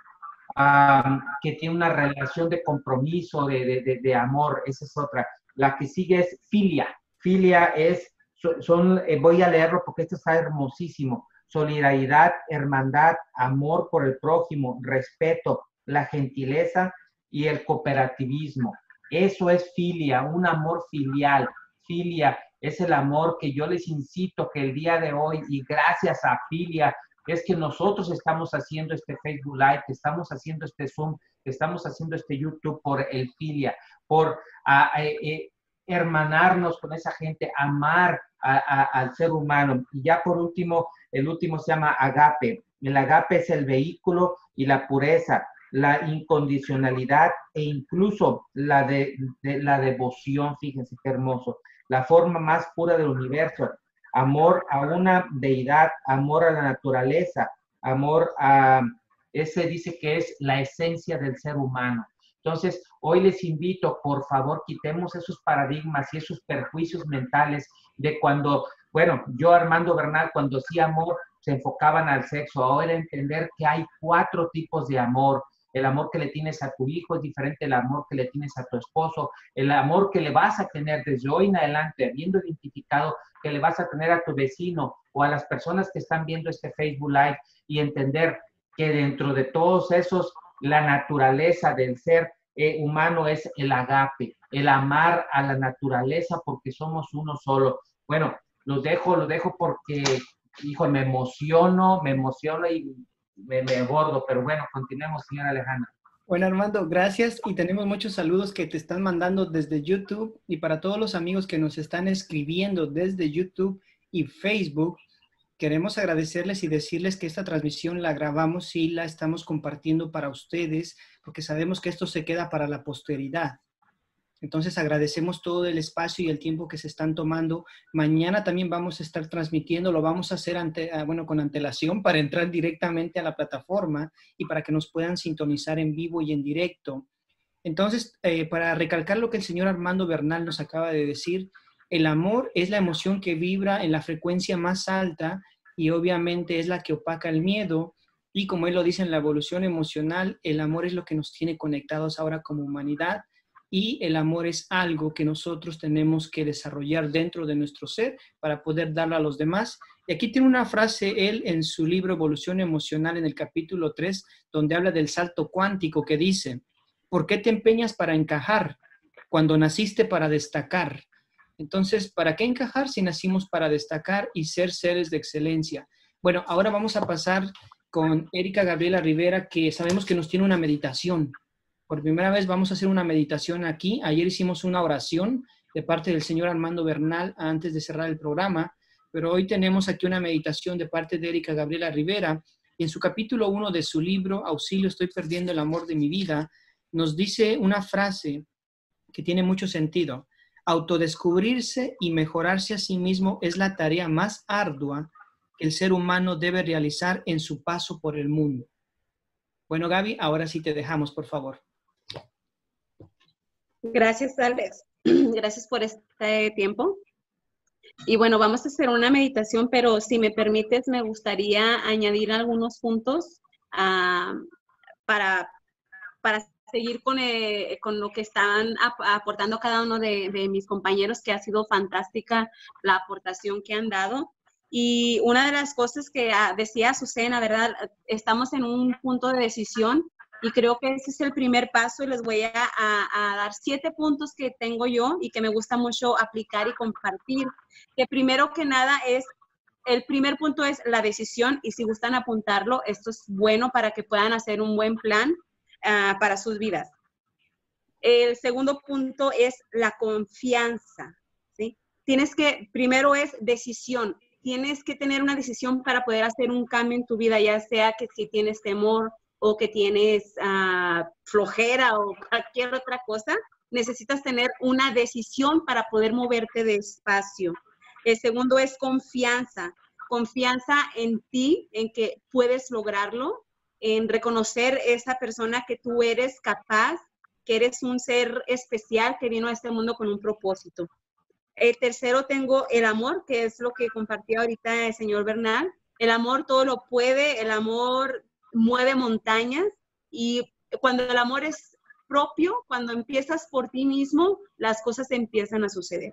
um, que tienen una relación de compromiso, de, de, de, de amor. Esa es otra. La que sigue es filia. Filia es, son, son eh, voy a leerlo porque esto está hermosísimo. Solidaridad, hermandad, amor por el prójimo, respeto, la gentileza y el cooperativismo. Eso es filia, un amor filial. Filia es el amor que yo les incito que el día de hoy, y gracias a filia, es que nosotros estamos haciendo este Facebook Live, que estamos haciendo este Zoom, que estamos haciendo este YouTube por el filia, por a, a, eh, hermanarnos con esa gente, amar a, a, al ser humano. Y ya por último, el último se llama agape. El agape es el vehículo y la pureza, la incondicionalidad e incluso la, de, de, la devoción. Fíjense qué hermoso. La forma más pura del universo. Amor a una deidad, amor a la naturaleza, amor a... Ese dice que es la esencia del ser humano. Entonces, hoy les invito, por favor, quitemos esos paradigmas y esos perjuicios mentales de cuando, bueno, yo Armando Bernal, cuando sí amor, se enfocaban al sexo. Ahora entender que hay cuatro tipos de amor. El amor que le tienes a tu hijo es diferente del amor que le tienes a tu esposo. El amor que le vas a tener desde hoy en adelante, habiendo identificado que le vas a tener a tu vecino o a las personas que están viendo este Facebook Live, y entender que dentro de todos esos, la naturaleza del ser eh, humano es el agape, el amar a la naturaleza porque somos uno solo. Bueno, los dejo, los dejo porque, hijo, me emociono, me emociono y me, me abordo, pero bueno, continuemos, señora Alejandra. Bueno, Armando, gracias, y tenemos muchos saludos que te están mandando desde YouTube, y para todos los amigos que nos están escribiendo desde YouTube y Facebook, queremos agradecerles y decirles que esta transmisión la grabamos y la estamos compartiendo para ustedes, porque sabemos que esto se queda para la posteridad. Entonces agradecemos todo el espacio y el tiempo que se están tomando. Mañana también vamos a estar transmitiendo, lo vamos a hacer ante, bueno, con antelación para entrar directamente a la plataforma y para que nos puedan sintonizar en vivo y en directo. Entonces, eh, para recalcar lo que el señor Armando Bernal nos acaba de decir, el amor es la emoción que vibra en la frecuencia más alta y obviamente es la que opaca el miedo. Y como él lo dice en la evolución emocional, el amor es lo que nos tiene conectados ahora como humanidad. Y el amor es algo que nosotros tenemos que desarrollar dentro de nuestro ser para poder darlo a los demás. Y aquí tiene una frase él en su libro Evolución Emocional en el capítulo tres, donde habla del salto cuántico, que dice: ¿por qué te empeñas para encajar cuando naciste para destacar? Entonces, ¿para qué encajar si nacimos para destacar y ser seres de excelencia? Bueno, ahora vamos a pasar con Erika Gabriela Rivera, que sabemos que nos tiene una meditación. Por primera vez vamos a hacer una meditación aquí. Ayer hicimos una oración de parte del señor Armando Bernal antes de cerrar el programa, pero hoy tenemos aquí una meditación de parte de Erika Gabriela Rivera. Y en su capítulo uno de su libro, Auxilio, estoy perdiendo el amor de mi vida, nos dice una frase que tiene mucho sentido. Autodescubrirse y mejorarse a sí mismo es la tarea más ardua que el ser humano debe realizar en su paso por el mundo. Bueno, Gaby, ahora sí te dejamos, por favor. Gracias, Alex. Gracias por este tiempo. Y bueno, vamos a hacer una meditación, pero si me permites, me gustaría añadir algunos puntos uh, para, para seguir con, eh, con lo que están ap aportando cada uno de, de mis compañeros, que ha sido fantástica la aportación que han dado. Y una de las cosas que uh, decía Azucena, ¿verdad? Estamos en un punto de decisión. Y creo que ese es el primer paso y les voy a, a, a dar siete puntos que tengo yo y que me gusta mucho aplicar y compartir. Que primero que nada es, el primer punto es la decisión y si gustan apuntarlo, esto es bueno para que puedan hacer un buen plan uh, para sus vidas. El segundo punto es la confianza, ¿sí? Tienes que, primero es decisión. Tienes que tener una decisión para poder hacer un cambio en tu vida, ya sea que si tienes temor, o que tienes uh, flojera o cualquier otra cosa, necesitas tener una decisión para poder moverte despacio. El segundo es confianza. Confianza en ti, en que puedes lograrlo, en reconocer esa persona que tú eres capaz, que eres un ser especial que vino a este mundo con un propósito. El tercero tengo el amor, que es lo que compartió ahorita el señor Bernal. El amor todo lo puede, el amor mueve montañas y cuando el amor es propio, cuando empiezas por ti mismo, las cosas empiezan a suceder.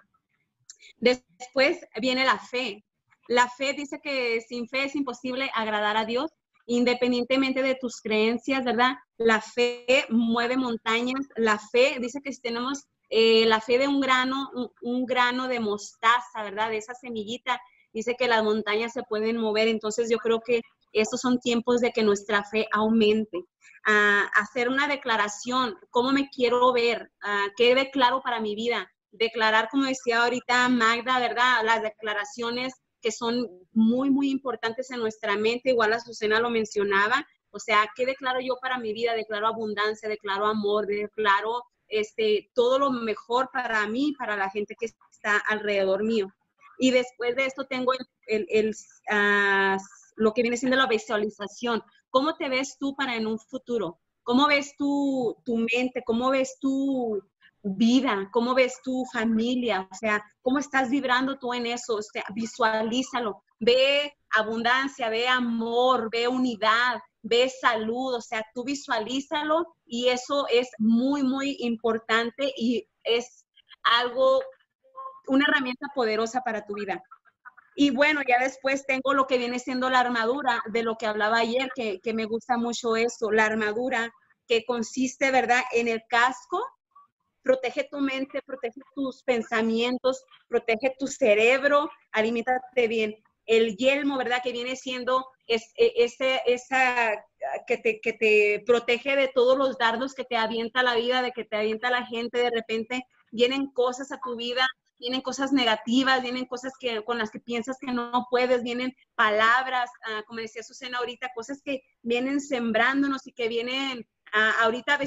Después viene la fe. La fe dice que sin fe es imposible agradar a Dios, independientemente de tus creencias, ¿verdad? La fe mueve montañas. La fe dice que si tenemos eh, la fe de un grano, un, un grano de mostaza, ¿verdad? De esa semillita, dice que las montañas se pueden mover. Entonces yo creo que estos son tiempos de que nuestra fe aumente. Uh, hacer una declaración, cómo me quiero ver, uh, qué declaro para mi vida. Declarar, como decía ahorita Magda, ¿verdad? Las declaraciones que son muy, muy importantes en nuestra mente, igual Azucena lo mencionaba. O sea, ¿qué declaro yo para mi vida? Declaro abundancia, declaro amor, declaro este, todo lo mejor para mí, para la gente que está alrededor mío. Y después de esto tengo el... el, el uh, lo que viene siendo la visualización. ¿Cómo te ves tú para en un futuro? ¿Cómo ves tú tu mente? ¿Cómo ves tu vida? ¿Cómo ves tu familia? O sea, ¿cómo estás vibrando tú en eso? O sea, visualízalo. Ve abundancia, ve amor, ve unidad, ve salud. O sea, tú visualízalo y eso es muy, muy importante y es algo, una herramienta poderosa para tu vida. Y bueno, ya después tengo lo que viene siendo la armadura, de lo que hablaba ayer, que, que me gusta mucho eso, la armadura que consiste, ¿verdad?, en el casco, protege tu mente, protege tus pensamientos, protege tu cerebro, aliméntate bien. El yelmo, ¿verdad?, que viene siendo es, ese, esa que te, que te protege de todos los dardos que te avienta la vida, de que te avienta la gente, de repente vienen cosas a tu vida, vienen cosas negativas, vienen cosas que, con las que piensas que no puedes, vienen palabras, uh, como decía Azucena ahorita, cosas que vienen sembrándonos y que vienen, uh, ahorita a veces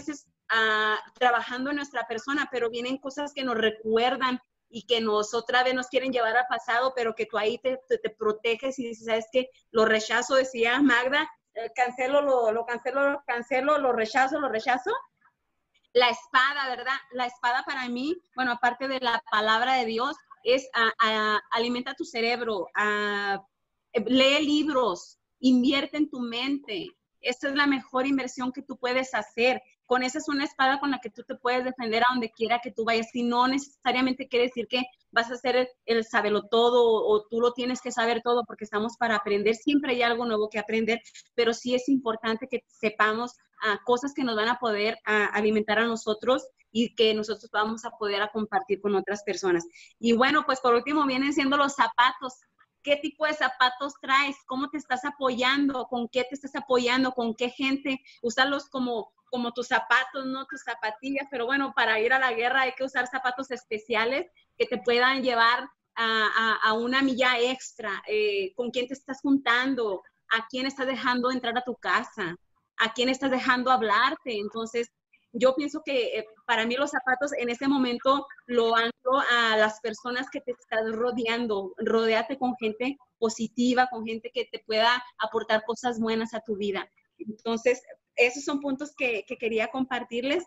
uh, trabajando en nuestra persona, pero vienen cosas que nos recuerdan y que nos otra vez nos quieren llevar al pasado, pero que tú ahí te, te, te proteges y dices, ¿sabes qué? Lo rechazo, decía Magda, eh, cancelo, lo, lo cancelo, lo cancelo, lo rechazo, lo rechazo. La espada, ¿verdad? La espada para mí, bueno, aparte de la palabra de Dios, es a, a, alimenta tu cerebro, a, lee libros, invierte en tu mente. Esa es la mejor inversión que tú puedes hacer. Con esa es una espada con la que tú te puedes defender a donde quiera que tú vayas. Y no necesariamente quiere decir que vas a ser el, el sabelo todo o, o tú lo tienes que saber todo, porque estamos para aprender. Siempre hay algo nuevo que aprender, pero sí es importante que sepamos uh, cosas que nos van a poder uh, alimentar a nosotros y que nosotros vamos a poder a compartir con otras personas. Y bueno, pues por último vienen siendo los zapatos. ¿Qué tipo de zapatos traes? ¿Cómo te estás apoyando? ¿Con qué te estás apoyando? ¿Con qué gente? Úsalos como, como tus zapatos, no tus zapatillas. Pero bueno, para ir a la guerra hay que usar zapatos especiales que te puedan llevar a, a, a una milla extra. Eh, ¿Con quién te estás juntando? ¿A quién estás dejando entrar a tu casa? ¿A quién estás dejando hablarte? Entonces, yo pienso que eh, para mí los zapatos en ese momento lo anclo a las personas que te estás rodeando. Rodéate con gente positiva, con gente que te pueda aportar cosas buenas a tu vida. Entonces, esos son puntos que, que quería compartirles.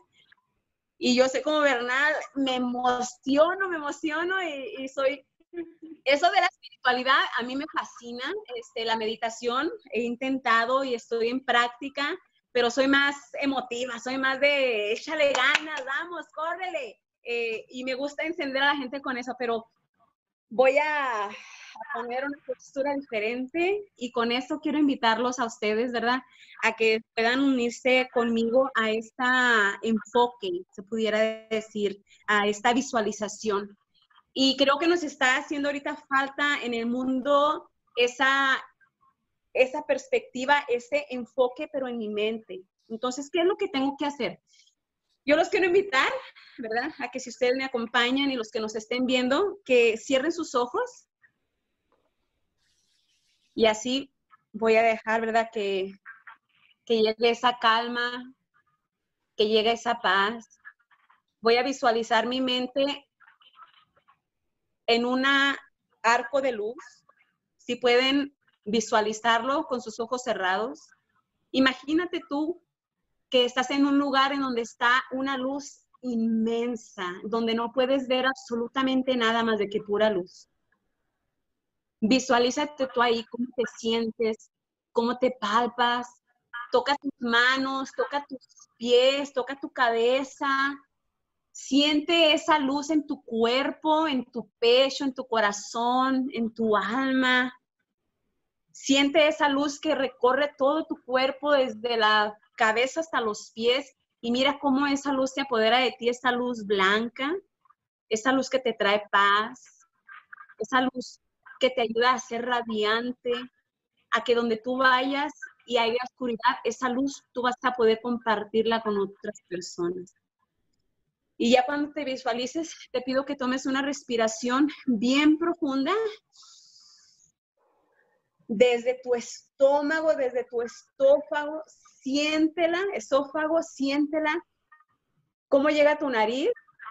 Y yo sé como Bernal, me emociono, me emociono y, y soy... Eso de la espiritualidad a mí me fascina. Este, la meditación he intentado y estoy en práctica, pero soy más emotiva, soy más de échale ganas, vamos, córrele. Eh, y me gusta encender a la gente con eso, pero voy a, a poner una postura diferente y con eso quiero invitarlos a ustedes, ¿verdad? A que puedan unirse conmigo a este enfoque, se pudiera decir, a esta visualización. Y creo que nos está haciendo ahorita falta en el mundo esa... esa perspectiva, ese enfoque, pero en mi mente. Entonces, ¿qué es lo que tengo que hacer? Yo los quiero invitar, ¿verdad? A que si ustedes me acompañan y los que nos estén viendo, que cierren sus ojos. Y así voy a dejar, ¿verdad? Que, que llegue esa calma, que llegue esa paz. Voy a visualizar mi mente en un arco de luz. Si pueden visualizarlo con sus ojos cerrados. Imagínate tú que estás en un lugar en donde está una luz inmensa, donde no puedes ver absolutamente nada más de que pura luz. Visualízate tú ahí, cómo te sientes, cómo te palpas, toca tus manos, toca tus pies, toca tu cabeza. Siente esa luz en tu cuerpo, en tu pecho, en tu corazón, en tu alma. Siente esa luz que recorre todo tu cuerpo desde la cabeza hasta los pies y mira cómo esa luz se apodera de ti, esa luz blanca, esa luz que te trae paz, esa luz que te ayuda a ser radiante, a que donde tú vayas y haya oscuridad, esa luz tú vas a poder compartirla con otras personas. Y ya cuando te visualices, te pido que tomes una respiración bien profunda. Desde tu estómago, desde tu esófago, siéntela, esófago, siéntela, cómo llega a tu nariz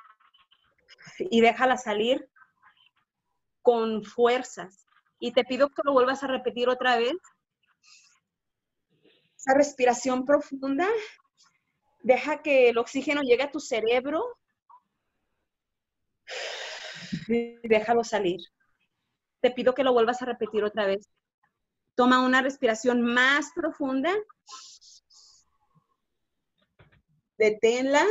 y déjala salir con fuerzas. Y te pido que lo vuelvas a repetir otra vez. Esa respiración profunda, deja que el oxígeno llegue a tu cerebro y déjalo salir. Te pido que lo vuelvas a repetir otra vez. Toma una respiración más profunda. Deténla.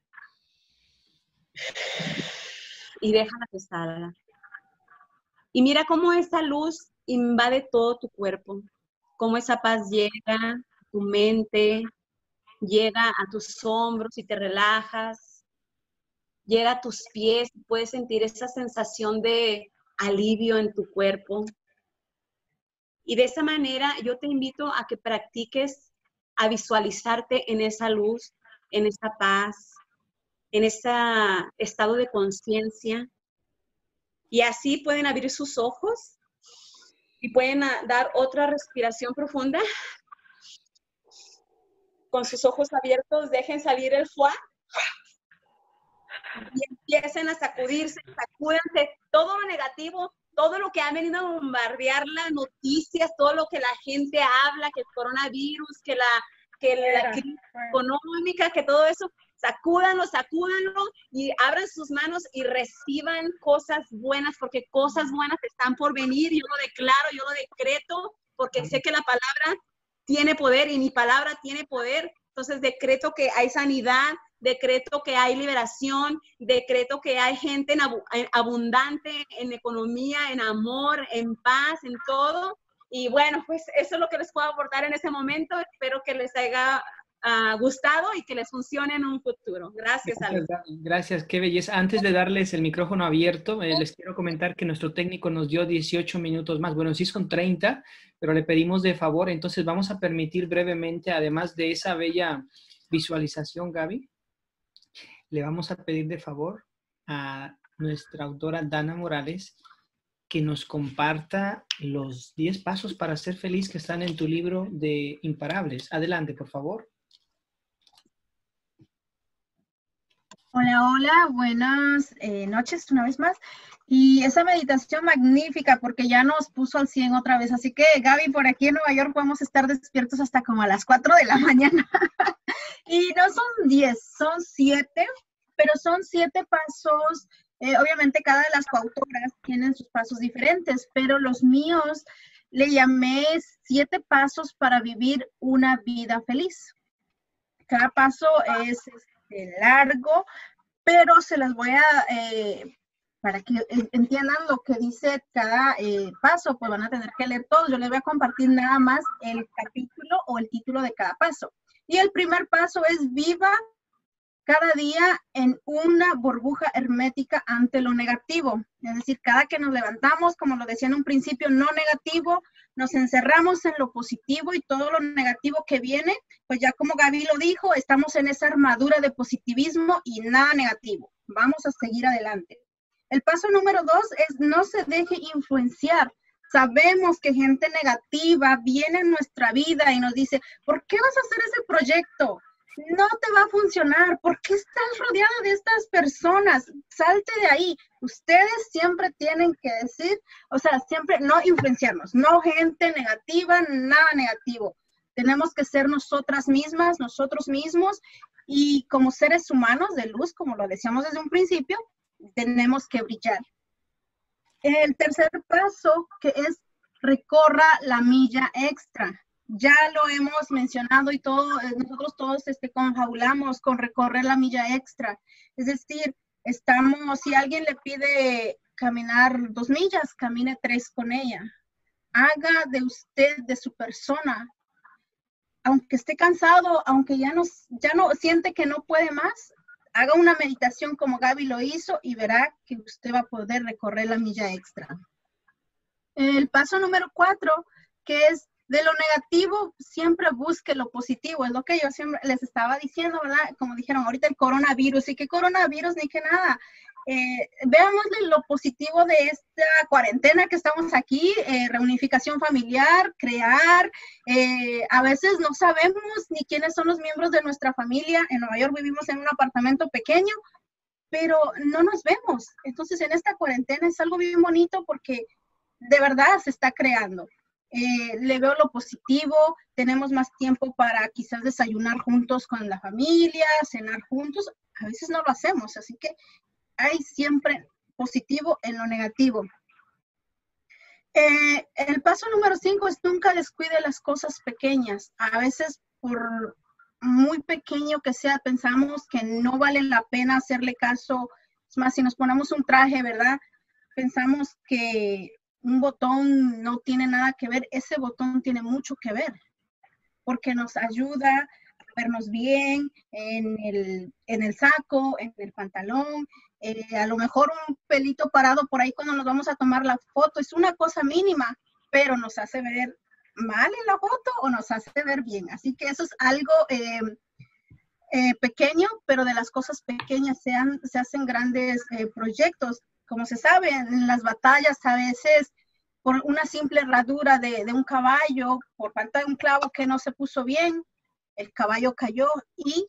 Y déjala que salga. Y mira cómo esa luz invade todo tu cuerpo. Cómo esa paz llega a tu mente, llega a tus hombros y te relajas. Llega a tus pies. Puedes sentir esa sensación de alivio en tu cuerpo. Y de esa manera yo te invito a que practiques a visualizarte en esa luz, en esa paz, en ese estado de conciencia. Y así pueden abrir sus ojos y pueden dar otra respiración profunda. Con sus ojos abiertos, dejen salir el fuá y empiecen a sacudirse, sacúdense todo lo negativo, todo lo que ha venido a bombardear las noticias, todo lo que la gente habla, que el coronavirus, que la, que la crisis económica, que todo eso, sacúdanlo, sacúdanlo y abran sus manos y reciban cosas buenas, porque cosas buenas están por venir. Yo lo declaro, yo lo decreto, porque sé que la palabra tiene poder y mi palabra tiene poder. Entonces decreto que hay sanidad, decreto que hay liberación, decreto que hay gente en abu en abundante en economía, en amor, en paz, en todo. Y bueno, pues eso es lo que les puedo aportar en ese momento. Espero que les haya uh, gustado y que les funcione en un futuro. Gracias, Alex. Gracias, qué belleza. Antes de darles el micrófono abierto, eh, les quiero comentar que nuestro técnico nos dio dieciocho minutos más. Bueno, sí son treinta, pero le pedimos de favor. Entonces vamos a permitir brevemente, además de esa bella visualización, Gaby, le vamos a pedir de favor a nuestra autora Dana Morales que nos comparta los diez pasos para ser feliz que están en tu libro de Imparables. Adelante, por favor. Hola, hola, buenas eh, noches una vez más. Y esa meditación magnífica porque ya nos puso al cien otra vez. Así que, Gaby, por aquí en Nueva York podemos estar despiertos hasta como a las cuatro de la mañana. Y no son diez, son siete, pero son siete pasos. Eh, obviamente cada de las coautoras tienen sus pasos diferentes, pero los míos le llamé siete pasos para vivir una vida feliz. Cada paso es este, largo, pero se las voy a, eh, para que entiendan lo que dice cada eh, paso, pues van a tener que leer todos. Yo les voy a compartir nada más el capítulo o el título de cada paso. Y el primer paso es viva cada día en una burbuja hermética ante lo negativo. Es decir, cada que nos levantamos, como lo decía en un principio, no negativo, nos encerramos en lo positivo y todo lo negativo que viene, pues ya como Gaby lo dijo, estamos en esa armadura de positivismo y nada negativo. Vamos a seguir adelante. El paso número dos es no se deje influenciar. Sabemos que gente negativa viene en nuestra vida y nos dice, ¿por qué vas a hacer ese proyecto? No te va a funcionar. ¿Por qué estás rodeada de estas personas? Salte de ahí. Ustedes siempre tienen que decir, o sea, siempre no influenciarnos, no gente negativa, nada negativo. Tenemos que ser nosotras mismas, nosotros mismos, y como seres humanos de luz, como lo decíamos desde un principio, tenemos que brillar. El tercer paso, que es recorra la milla extra. Ya lo hemos mencionado y todo, nosotros todos este, confabulamos con recorrer la milla extra. Es decir, estamos, si alguien le pide caminar dos millas, camine tres con ella. Haga de usted, de su persona, aunque esté cansado, aunque ya no, ya no siente que no puede más, haga una meditación como Gaby lo hizo y verá que usted va a poder recorrer la milla extra. El paso número cuatro, que es de lo negativo, siempre busque lo positivo. Es lo que yo siempre les estaba diciendo, ¿verdad? Como dijeron ahorita el coronavirus. ¿Y qué coronavirus? Ni que nada. Eh, veámosle lo positivo de esta cuarentena que estamos aquí, eh, reunificación familiar, crear. Eh, a veces no sabemos ni quiénes son los miembros de nuestra familia. En Nueva York vivimos en un apartamento pequeño, pero no nos vemos. Entonces en esta cuarentena es algo bien bonito porque de verdad se está creando. Eh, le veo lo positivo, tenemos más tiempo para quizás desayunar juntos con la familia, cenar juntos. A veces no lo hacemos, así que hay siempre positivo en lo negativo. Eh, el paso número cinco es nunca descuide las cosas pequeñas. A veces, por muy pequeño que sea, pensamos que no vale la pena hacerle caso. Es más, si nos ponemos un traje, ¿verdad? Pensamos que un botón no tiene nada que ver. Ese botón tiene mucho que ver, porque nos ayuda a vernos bien en el, en el saco, en el pantalón. Eh, a lo mejor un pelito parado por ahí cuando nos vamos a tomar la foto es una cosa mínima, pero nos hace ver mal en la foto o nos hace ver bien. Así que eso es algo eh, eh, pequeño, pero de las cosas pequeñas se, han, se hacen grandes eh, proyectos. Como se sabe, en las batallas a veces por una simple herradura de, de un caballo, por falta de un clavo que no se puso bien, el caballo cayó y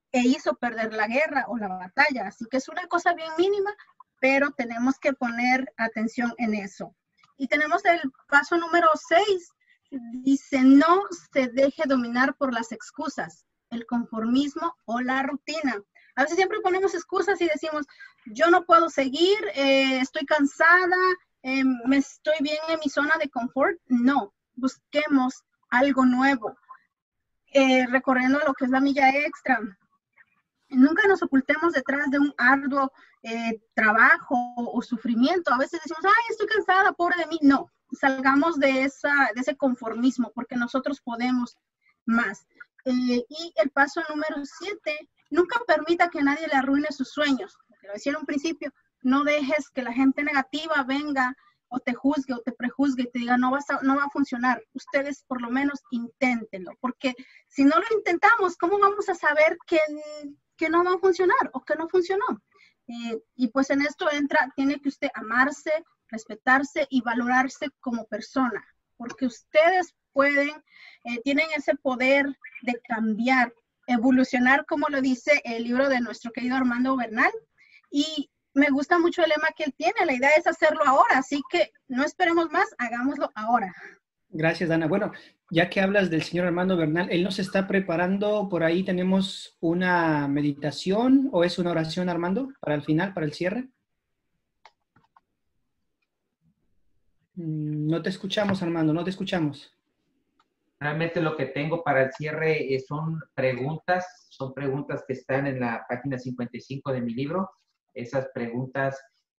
e hizo perder la guerra o la batalla. Así que es una cosa bien mínima, pero tenemos que poner atención en eso. Y tenemos el paso número seis. Dice, no se deje dominar por las excusas, el conformismo o la rutina. A veces siempre ponemos excusas y decimos, yo no puedo seguir, eh, estoy cansada, eh, me estoy bien en mi zona de confort. No, busquemos algo nuevo. Eh, recorriendo lo que es la milla extra. Nunca nos ocultemos detrás de un arduo eh, trabajo o sufrimiento. A veces decimos, ay, estoy cansada, pobre de mí. No, salgamos de, esa, de ese conformismo porque nosotros podemos más. Eh, y el paso número siete, nunca permita que nadie le arruine sus sueños. Lo decía en un principio, no dejes que la gente negativa venga o te juzgue o te prejuzgue y te diga no, vas a, no va a funcionar. Ustedes por lo menos inténtenlo, porque si no lo intentamos, ¿cómo vamos a saber que, que no va a funcionar o que no funcionó? Eh, y pues en esto entra, tiene que usted amarse, respetarse y valorarse como persona, porque ustedes pueden, eh, tienen ese poder de cambiar, evolucionar, como lo dice el libro de nuestro querido Armando Bernal, y me gusta mucho el lema que él tiene, la idea es hacerlo ahora, así que no esperemos más, hagámoslo ahora. Gracias, Dana. Bueno, ya que hablas del señor Armando Bernal, él nos está preparando, por ahí tenemos una meditación, ¿o es una oración, Armando, para el final, para el cierre? No te escuchamos, Armando, no te escuchamos. Realmente lo que tengo para el cierre eh, son preguntas, son preguntas que están en la página cincuenta y cinco de mi libro. Esas preguntas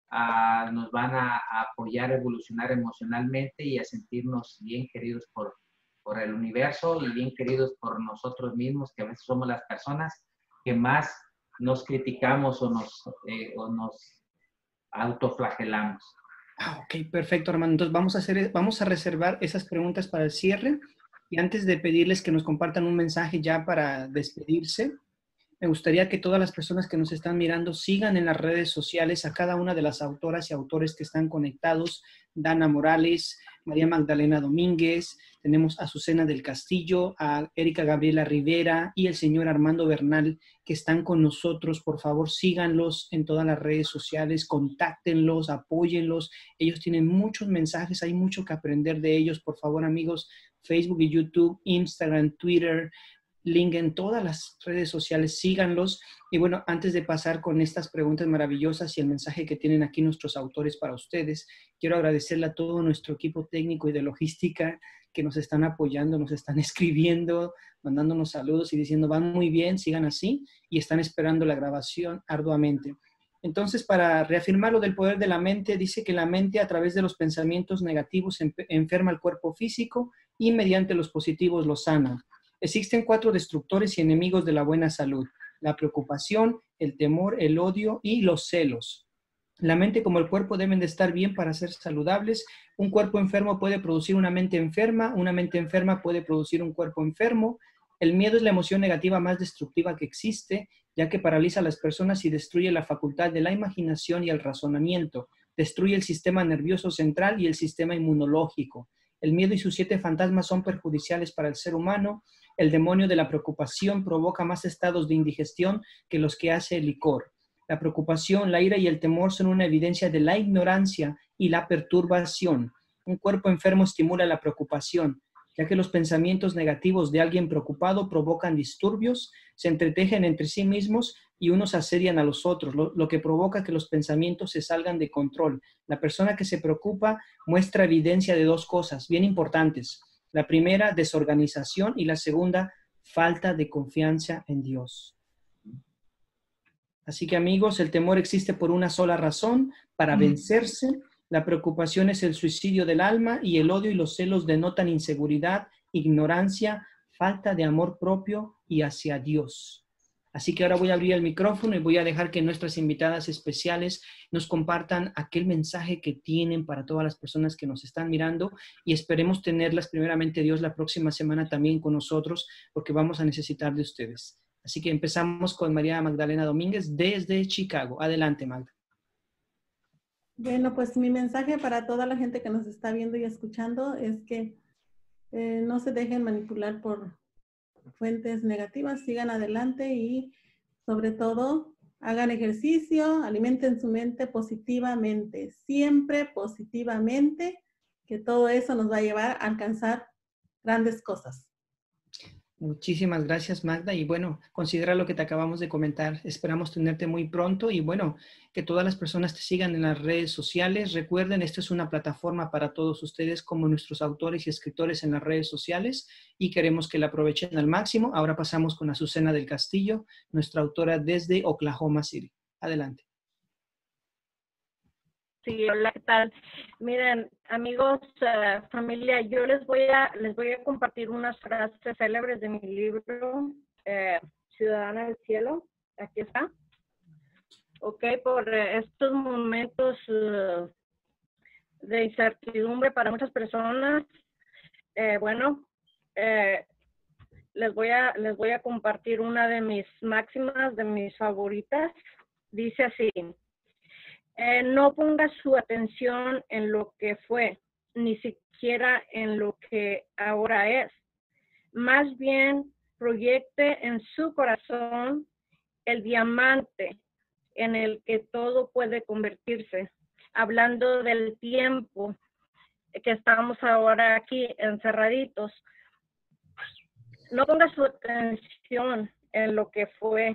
uh, nos van a, a apoyar a evolucionar emocionalmente y a sentirnos bien queridos por, por el universo y bien queridos por nosotros mismos, que a veces somos las personas que más nos criticamos o nos, eh, o nos autoflagelamos. Ah, ok, perfecto, Armando. Entonces vamos a, hacer, vamos a reservar esas preguntas para el cierre. Y antes de pedirles que nos compartan un mensaje ya para despedirse, me gustaría que todas las personas que nos están mirando sigan en las redes sociales a cada una de las autoras y autores que están conectados. Dana Morales, María Magdalena Domínguez, tenemos a Azucena del Castillo, a Erika Gabriela Rivera y el señor Armando Bernal que están con nosotros. Por favor, síganlos en todas las redes sociales, contáctenlos, apóyenlos. Ellos tienen muchos mensajes, hay mucho que aprender de ellos. Por favor, amigos, Facebook y YouTube, Instagram, Twitter, link en todas las redes sociales, síganlos. Y bueno, antes de pasar con estas preguntas maravillosas y el mensaje que tienen aquí nuestros autores para ustedes, quiero agradecerle a todo nuestro equipo técnico y de logística que nos están apoyando, nos están escribiendo, mandándonos saludos y diciendo van muy bien, sigan así, y están esperando la grabación arduamente. Entonces, para reafirmar lo del poder de la mente, dice que la mente a través de los pensamientos negativos enferma el cuerpo físico y mediante los positivos lo sana. Existen cuatro destructores y enemigos de la buena salud: la preocupación, el temor, el odio y los celos. La mente como el cuerpo deben de estar bien para ser saludables. Un cuerpo enfermo puede producir una mente enferma, una mente enferma puede producir un cuerpo enfermo. El miedo es la emoción negativa más destructiva que existe, ya que paraliza a las personas y destruye la facultad de la imaginación y el razonamiento. Destruye el sistema nervioso central y el sistema inmunológico. El miedo y sus siete fantasmas son perjudiciales para el ser humano. El demonio de la preocupación provoca más estados de indigestión que los que hace el licor. La preocupación, la ira y el temor son una evidencia de la ignorancia y la perturbación. Un cuerpo enfermo estimula la preocupación, ya que los pensamientos negativos de alguien preocupado provocan disturbios, se entretejen entre sí mismos y unos asedian a los otros, lo, lo que provoca que los pensamientos se salgan de control. La persona que se preocupa muestra evidencia de dos cosas bien importantes. La primera, desorganización, y la segunda, falta de confianza en Dios. Así que, amigos, el temor existe por una sola razón, para vencerse. La preocupación es el suicidio del alma y el odio y los celos denotan inseguridad, ignorancia, falta de amor propio y hacia Dios. Así que ahora voy a abrir el micrófono y voy a dejar que nuestras invitadas especiales nos compartan aquel mensaje que tienen para todas las personas que nos están mirando, y esperemos tenerlas primeramente Dios la próxima semana también con nosotros, porque vamos a necesitar de ustedes. Así que empezamos con María Magdalena Domínguez desde Chicago. Adelante, Magda. Bueno, pues mi mensaje para toda la gente que nos está viendo y escuchando es que eh, no se dejen manipular por fuentes negativas, sigan adelante y Sobre todo, hagan ejercicio, alimenten su mente positivamente, siempre positivamente, que todo eso nos va a llevar a alcanzar grandes cosas. Muchísimas gracias, Magda. Y bueno, considera lo que te acabamos de comentar. Esperamos tenerte muy pronto y bueno, que todas las personas te sigan en las redes sociales. Recuerden, esta es una plataforma para todos ustedes como nuestros autores y escritores en las redes sociales y queremos que la aprovechen al máximo. Ahora pasamos con Azucena del Castillo, nuestra autora desde Oklahoma City. Adelante. Sí, hola, ¿qué tal? Miren, amigos, uh, familia, yo les voy a les voy a compartir unas frases célebres de mi libro, eh, Ciudadana del Cielo. Aquí está. Ok, por eh, estos momentos uh, de incertidumbre para muchas personas, eh, bueno, eh, les voy a les voy a compartir una de mis máximas, de mis favoritas. Dice así. Eh, no ponga su atención en lo que fue, ni siquiera en lo que ahora es. Más bien, proyecte en su corazón el diamante en el que todo puede convertirse. Hablando del tiempo que estamos ahora aquí encerraditos. No ponga su atención en lo que fue.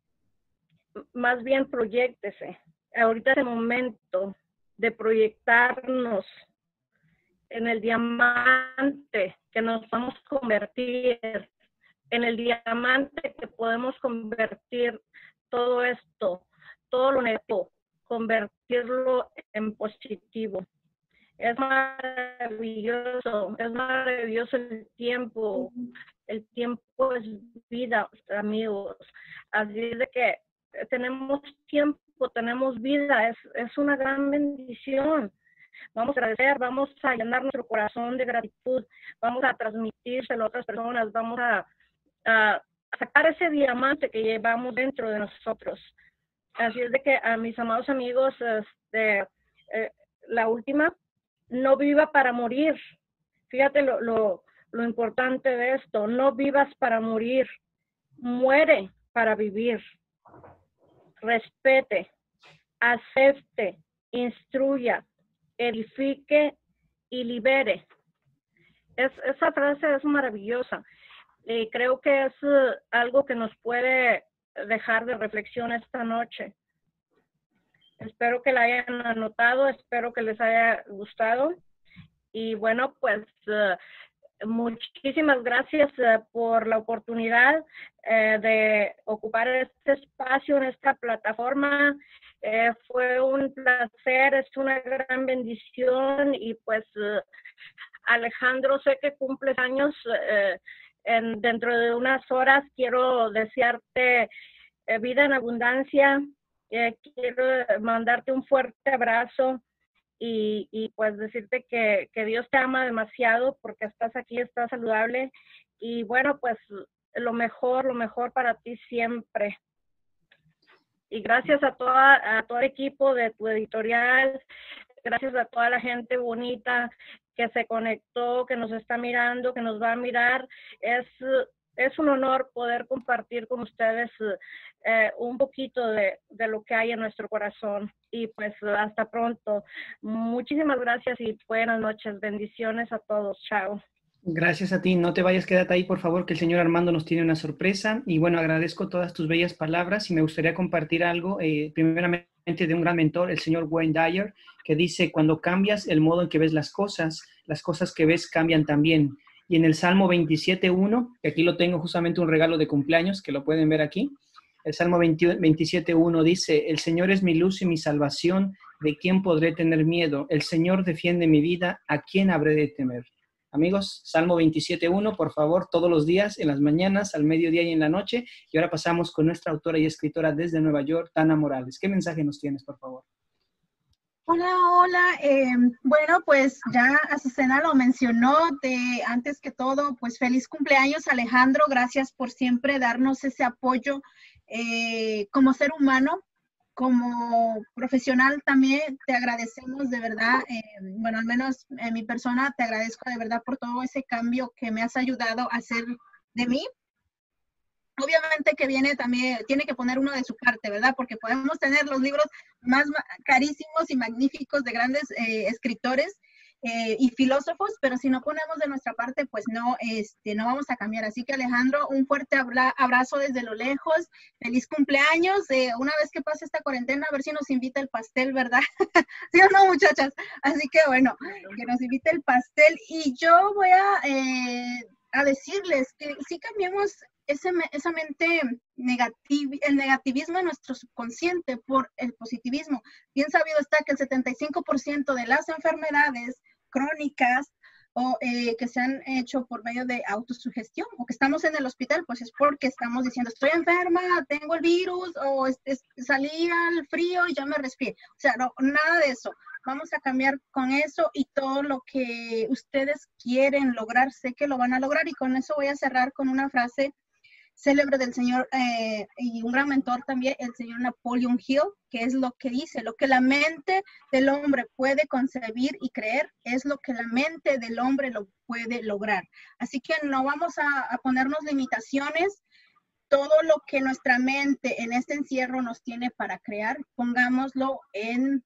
Más bien, proyéctese. Ahorita es el momento de proyectarnos en el diamante que nos vamos a convertir, en el diamante que podemos convertir todo esto, todo lo negativo, convertirlo en positivo. Es maravilloso, es maravilloso el tiempo. El tiempo es vida, amigos. Así es de que tenemos tiempo, tenemos vida, es, es una gran bendición. Vamos a agradecer, vamos a llenar nuestro corazón de gratitud, vamos a transmitírselo a otras personas, vamos a, a sacar ese diamante que llevamos dentro de nosotros. Así es de que a mis amados amigos, este, eh, la última, no viva para morir. Fíjate lo, lo, lo importante de esto, no vivas para morir, muere para vivir. Respete, acepte, instruya, edifique y libere. Es, esa frase es maravillosa y creo que es uh, algo que nos puede dejar de reflexión esta noche. Espero que la hayan anotado, espero que les haya gustado y bueno, pues uh, muchísimas gracias uh, por la oportunidad uh, de ocupar este espacio en esta plataforma. Uh, fue un placer, es una gran bendición y pues uh, Alejandro, sé que cumples años, uh, en, dentro de unas horas quiero desearte uh, vida en abundancia, uh, quiero mandarte un fuerte abrazo. Y, y pues decirte que, que Dios te ama demasiado porque estás aquí, estás saludable y bueno, pues lo mejor, lo mejor para ti siempre. Y gracias a, toda, a todo el equipo de tu editorial, gracias a toda la gente bonita que se conectó, que nos está mirando, que nos va a mirar. Es, es un honor poder compartir con ustedes eh, un poquito de, de lo que hay en nuestro corazón. Y pues hasta pronto. Muchísimas gracias y buenas noches. Bendiciones a todos. Chao. Gracias a ti. No te vayas, quédate ahí, por favor, que el señor Armando nos tiene una sorpresa. Y bueno, agradezco todas tus bellas palabras y me gustaría compartir algo, eh, primeramente de un gran mentor, el señor Wayne Dyer, que dice, cuando cambias el modo en que ves las cosas, las cosas que ves cambian también. Y en el Salmo veintisiete uno, que aquí lo tengo justamente un regalo de cumpleaños, que lo pueden ver aquí, el Salmo veintisiete uno dice, el Señor es mi luz y mi salvación, ¿de quién podré tener miedo? El Señor defiende mi vida, ¿a quién habré de temer? Amigos, Salmo veintisiete uno, por favor, todos los días, en las mañanas, al mediodía y en la noche. Y ahora pasamos con nuestra autora y escritora desde Nueva York, Tana Morales. ¿Qué mensaje nos tienes, por favor? Hola, hola. Eh, bueno, pues ya Azucena lo mencionó. De, antes que todo, pues feliz cumpleaños, Alejandro. Gracias por siempre darnos ese apoyo eh, como ser humano, como profesional también. Te agradecemos de verdad. Eh, bueno, al menos en mi persona te agradezco de verdad por todo ese cambio que me has ayudado a hacer de mí. obviamente que viene también, tiene que poner uno de su parte, ¿verdad? Porque podemos tener los libros más carísimos y magníficos de grandes eh, escritores eh, y filósofos, pero si no ponemos de nuestra parte, pues no, este, no vamos a cambiar. Así que Alejandro, un fuerte abra abrazo desde lo lejos, feliz cumpleaños, eh, una vez que pase esta cuarentena, a ver si nos invita el pastel, ¿verdad? ¿Sí o no, muchachas? Así que bueno, que nos invite el pastel, y yo voy a, eh, a decirles que sí cambiamos Ese, esa mente negativa, el negativismo en nuestro subconsciente por el positivismo. Bien sabido está que el setenta y cinco por ciento de las enfermedades crónicas o eh, que se han hecho por medio de autosugestión o que estamos en el hospital, pues es porque estamos diciendo estoy enferma, tengo el virus o es, es, salí al frío y ya me resfrié. O sea, no, nada de eso. Vamos a cambiar con eso y todo lo que ustedes quieren lograr, sé que lo van a lograr, y con eso voy a cerrar con una frase célebre del señor eh, y un gran mentor también, el señor Napoleon Hill, que es lo que dice: lo que la mente del hombre puede concebir y creer es lo que la mente del hombre lo puede lograr. Así que no vamos a, a ponernos limitaciones. Todo lo que nuestra mente en este encierro nos tiene para crear, pongámoslo en,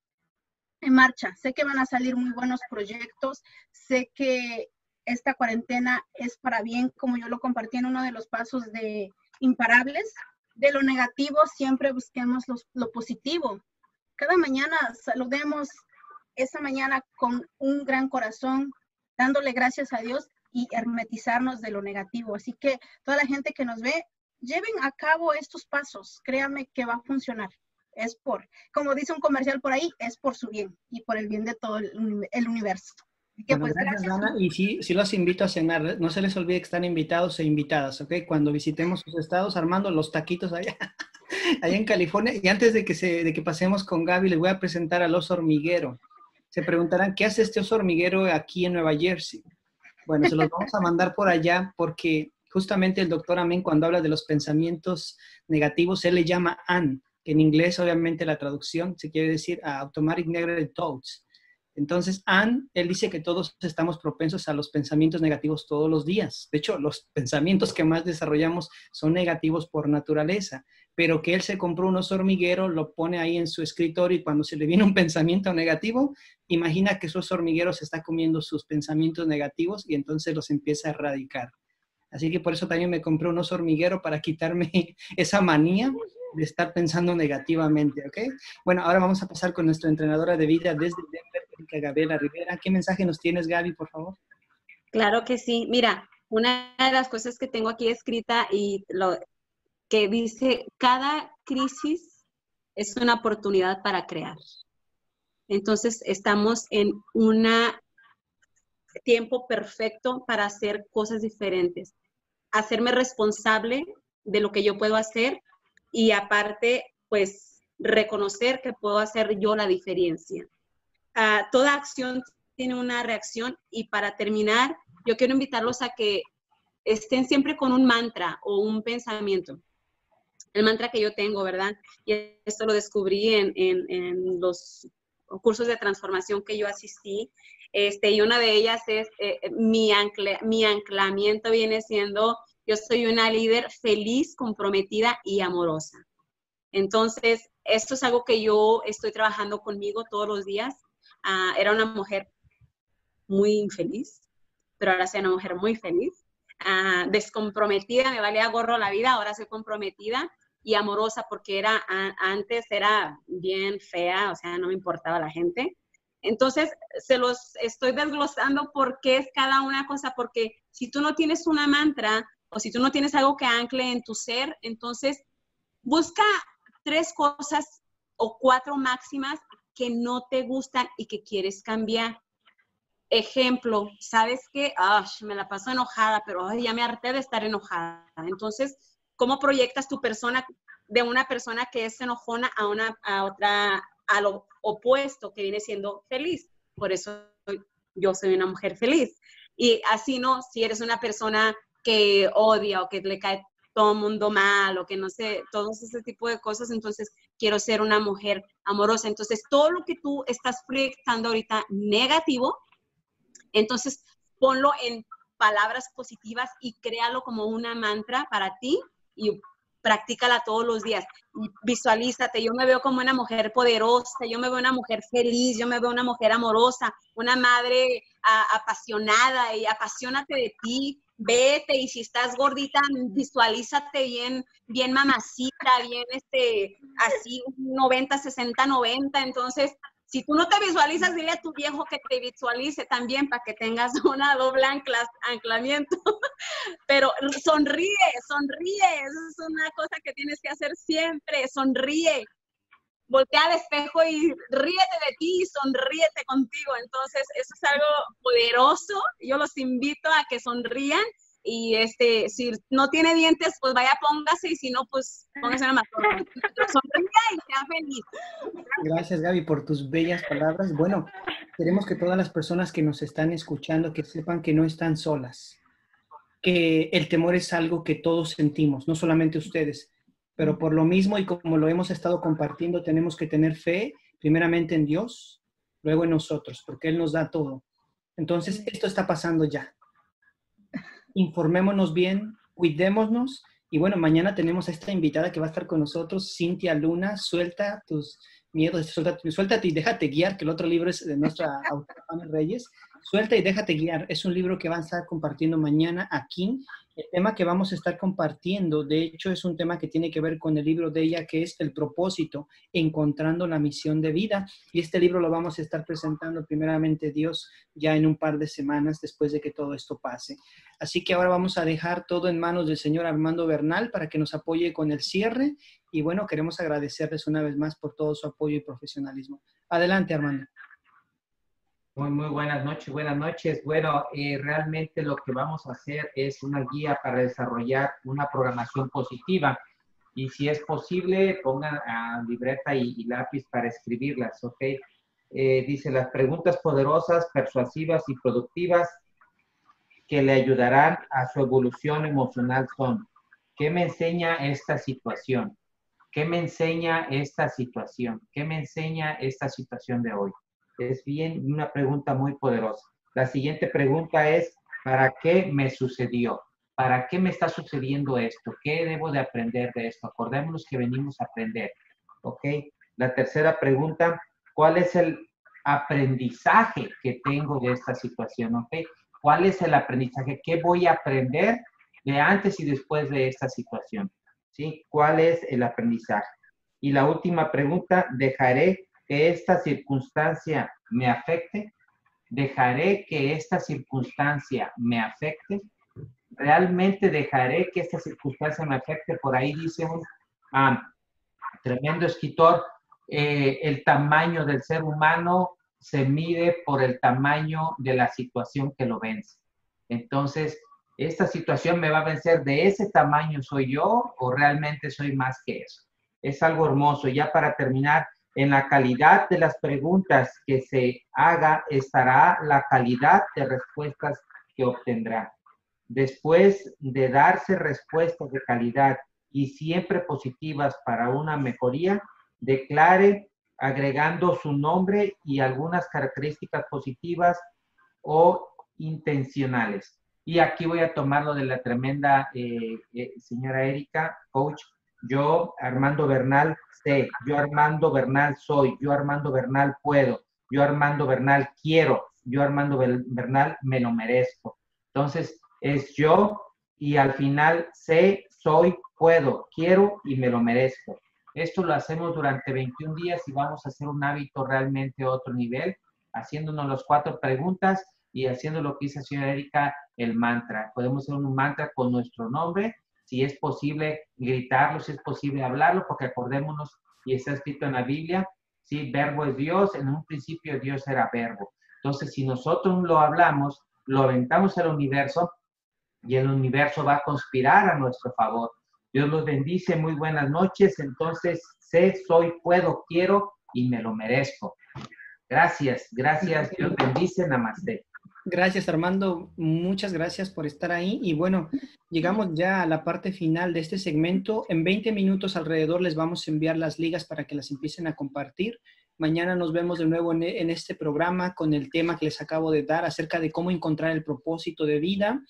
en marcha. Sé que van a salir muy buenos proyectos, sé que esta cuarentena es para bien, como yo lo compartí en uno de los pasos de Imparables. De lo negativo siempre busquemos los, lo positivo. Cada mañana saludemos esa mañana con un gran corazón, dándole gracias a Dios y hermetizarnos de lo negativo. Así que toda la gente que nos ve, lleven a cabo estos pasos. Créanme que va a funcionar. Es por, como dice un comercial por ahí, es por su bien y por el bien de todo el, el universo. Que Bueno, pues, gracias, gracias. Ana. Y sí, sí los invito a cenar. No se les olvide que están invitados e invitadas, ¿ok? Cuando visitemos sus estados, Armando, los taquitos allá, allá en California. Y antes de que, se, de que pasemos con Gaby, les voy a presentar al oso hormiguero. Se preguntarán, ¿qué hace este oso hormiguero aquí en Nueva Jersey? Bueno, se los vamos a mandar por allá porque justamente el doctor Amen, cuando habla de los pensamientos negativos, él le llama A N, que en inglés, obviamente, la traducción se quiere decir uh, Automatic Negative Thoughts. Entonces, Ann, él dice que todos estamos propensos a los pensamientos negativos todos los días. De hecho, los pensamientos que más desarrollamos son negativos por naturaleza, pero que él se compró un oso hormiguero, lo pone ahí en su escritorio y cuando se le viene un pensamiento negativo, imagina que su oso hormiguero se está comiendo sus pensamientos negativos y entonces los empieza a erradicar. Así que por eso también me compré un oso hormiguero para quitarme esa manía de estar pensando negativamente, ¿ok? Bueno, ahora vamos a pasar con nuestra entrenadora de vida desde Denver, Gabriela Rivera. ¿Qué mensaje nos tienes, Gaby, por favor? Claro que sí. Mira, una de las cosas que tengo aquí escrita y lo que dice, cada crisis es una oportunidad para crear. Entonces, estamos en un tiempo perfecto para hacer cosas diferentes. Hacerme responsable de lo que yo puedo hacer y aparte, pues, reconocer que puedo hacer yo la diferencia. Uh, toda acción tiene una reacción y para terminar, yo quiero invitarlos a que estén siempre con un mantra o un pensamiento. El mantra que yo tengo, ¿verdad? Y esto lo descubrí en, en, en los cursos de transformación que yo asistí. Este, y una de ellas es, eh, mi, ancla, mi anclamiento viene siendo, yo soy una líder feliz, comprometida y amorosa. Entonces, esto es algo que yo estoy trabajando conmigo todos los días. Uh, era una mujer muy infeliz, pero ahora soy una mujer muy feliz. Uh, descomprometida, me valía gorro la vida, ahora soy comprometida y amorosa porque era, uh, antes era bien fea, o sea, no me importaba la gente. Entonces, se los estoy desglosando porque es cada una cosa, porque si tú no tienes una mantra o si tú no tienes algo que ancle en tu ser, entonces busca tres cosas o cuatro máximas que no te gustan y que quieres cambiar. Ejemplo, ¿sabes qué? Oh, me la paso enojada, pero oh, ya me harté de estar enojada. Entonces, ¿cómo proyectas tu persona de una persona que es enojona a, una, a otra, a lo opuesto, que viene siendo feliz? Por eso yo soy una mujer feliz. Y así, ¿no? Si eres una persona que odia o que le cae todo el mundo mal o que no sé, todos ese tipo de cosas, entonces quiero ser una mujer amorosa. Entonces, todo lo que tú estás proyectando ahorita negativo, entonces ponlo en palabras positivas y créalo como una mantra para ti y practícala todos los días. Visualízate, yo me veo como una mujer poderosa, yo me veo una mujer feliz, yo me veo una mujer amorosa, una madre a, apasionada, y apasionate de ti, vete, y si estás gordita, visualízate bien, bien mamacita, bien este, así, noventa, sesenta, noventa, entonces, si tú no te visualizas, dile a tu viejo que te visualice también para que tengas una doble ancla, anclamiento. Pero sonríe, sonríe. Esa es una cosa que tienes que hacer siempre. Sonríe. Voltea al espejo y ríete de ti y sonríete contigo. Entonces, eso es algo poderoso. Yo los invito a que sonrían. Y este, si no tiene dientes, pues vaya, póngase, y si no, pues póngase una mascota. Sonría y sea feliz. Gracias, Gaby, por tus bellas palabras. Bueno, queremos que todas las personas que nos están escuchando, que sepan que no están solas, que el temor es algo que todos sentimos, no solamente ustedes, pero por lo mismo, y como lo hemos estado compartiendo, tenemos que tener fe, primeramente en Dios, luego en nosotros, porque Él nos da todo. Entonces, esto está pasando ya. Informémonos bien, cuidémonos, y bueno, mañana tenemos a esta invitada que va a estar con nosotros, Cintia Luna. Suelta tus miedos, suelta, suéltate y déjate guiar, que el otro libro es de nuestra autora Pamela Reyes. Suelta y déjate guiar. Es un libro que van a estar compartiendo mañana aquí. El tema que vamos a estar compartiendo, de hecho, es un tema que tiene que ver con el libro de ella, que es El propósito, encontrando la misión de vida. Y este libro lo vamos a estar presentando primeramente Dios ya en un par de semanas después de que todo esto pase. Así que ahora vamos a dejar todo en manos del señor Armando Bernal para que nos apoye con el cierre. Y bueno, queremos agradecerles una vez más por todo su apoyo y profesionalismo. Adelante, Armando. Muy, muy buenas noches, buenas noches. Bueno, eh, realmente lo que vamos a hacer es una guía para desarrollar una programación positiva. Y si es posible, pongan a libreta y, y lápiz para escribirlas, ¿ok? Eh, dice, las preguntas poderosas, persuasivas y productivas que le ayudarán a su evolución emocional son: ¿qué me enseña esta situación? ¿Qué me enseña esta situación? ¿Qué me enseña esta situación de hoy? Es bien una pregunta muy poderosa. La siguiente pregunta es, ¿para qué me sucedió? ¿Para qué me está sucediendo esto? ¿Qué debo de aprender de esto? Acordémonos que venimos a aprender, ¿ok? La tercera pregunta, ¿cuál es el aprendizaje que tengo de esta situación? ¿Ok? ¿Cuál es el aprendizaje? ¿Qué voy a aprender de antes y después de esta situación? ¿Sí? ¿Cuál es el aprendizaje? Y la última pregunta, ¿dejaré que esta circunstancia me afecte? ¿Dejaré que esta circunstancia me afecte? ¿Realmente dejaré que esta circunstancia me afecte? Por ahí dice un ah, tremendo escritor, eh, el tamaño del ser humano se mide por el tamaño de la situación que lo vence. Entonces, ¿esta situación me va a vencer de ese tamaño soy yo o realmente soy más que eso? Es algo hermoso. Ya para terminar, en la calidad de las preguntas que se haga estará la calidad de respuestas que obtendrá. Después de darse respuestas de calidad y siempre positivas para una mejoría, declare agregando su nombre y algunas características positivas o intencionales. Y aquí voy a tomarlo de la tremenda eh, eh, señora Erika, coach. Yo, Armando Bernal, sé. Yo, Armando Bernal, soy. Yo, Armando Bernal, puedo. Yo, Armando Bernal, quiero. Yo, Armando Bernal, me lo merezco. Entonces, es yo y al final sé, soy, puedo, quiero y me lo merezco. Esto lo hacemos durante veintiún días y vamos a hacer un hábito realmente a otro nivel, haciéndonos las cuatro preguntas y haciendo lo que dice la señora Erika, el mantra. Podemos hacer un mantra con nuestro nombre, si es posible gritarlo, si es posible hablarlo, porque acordémonos, y está escrito en la Biblia, sí, verbo es Dios, en un principio Dios era verbo. Entonces, si nosotros lo hablamos, lo aventamos al universo y el universo va a conspirar a nuestro favor. Dios los bendice, muy buenas noches. Entonces, sé, soy, puedo, quiero y me lo merezco. Gracias, gracias. Dios bendice, namaste. Gracias, Armando. Muchas gracias por estar ahí. Y bueno, llegamos ya a la parte final de este segmento. En veinte minutos alrededor les vamos a enviar las ligas para que las empiecen a compartir. Mañana nos vemos de nuevo en, en este programa con el tema que les acabo de dar acerca de cómo encontrar el propósito de vida.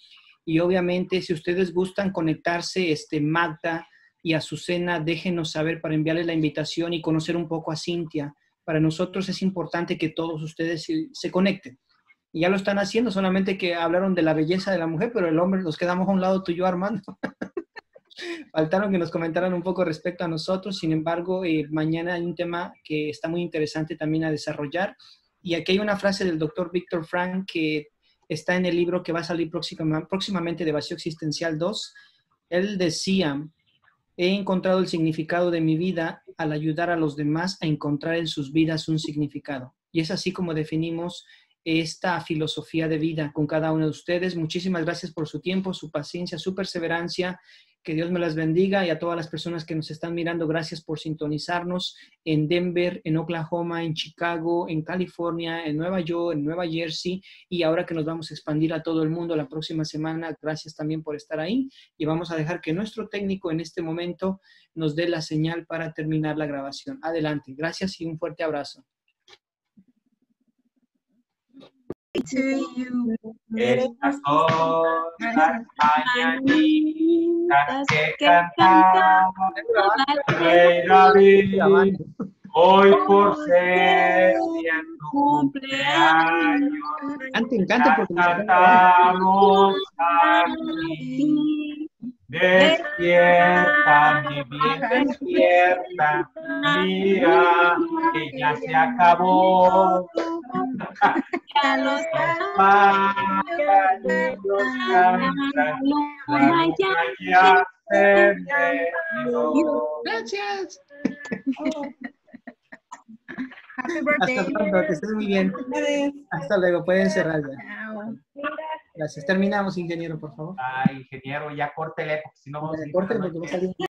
Y obviamente, si ustedes gustan conectarse, este, Magda y Azucena, déjenos saber para enviarles la invitación y conocer un poco a Cintia. Para nosotros es importante que todos ustedes se, se conecten. Y ya lo están haciendo, solamente que hablaron de la belleza de la mujer, pero el hombre, nos quedamos a un lado tú y yo, Armando. Faltaron que nos comentaran un poco respecto a nosotros. Sin embargo, eh, mañana hay un tema que está muy interesante también a desarrollar. Y aquí hay una frase del doctor Víctor Frank que está en el libro que va a salir próxima, próximamente de Vacío Existencial dos. Él decía: he encontrado el significado de mi vida al ayudar a los demás a encontrar en sus vidas un significado. Y es así como definimos esta filosofía de vida con cada uno de ustedes. Muchísimas gracias por su tiempo, su paciencia, su perseverancia. Que Dios me las bendiga, y a todas las personas que nos están mirando, gracias por sintonizarnos en Denver, en Oklahoma, en Chicago, en California, en Nueva York, en Nueva Jersey, y ahora que nos vamos a expandir a todo el mundo la próxima semana, gracias también por estar ahí, y vamos a dejar que nuestro técnico en este momento nos dé la señal para terminar la grabación. Adelante, gracias y un fuerte abrazo. To you. Estas son las mañanitas que cantaba el rey David, hoy por ser día tu cumpleaños. Canten, canten, porque cantamos aquí. Despierta, mi bien, despierta, mira que ya se acabó. Ya los pájaros cantan, la luna ya se metió. Gracias. Happy birthday. Hasta pronto, que estén muy bien. Hasta luego, pueden cerrar ya. Chao. Gracias. Terminamos, ingeniero, por favor. Ay, ingeniero, ya córtele, porque si no vamos a ir. Córtele, porque va a salir.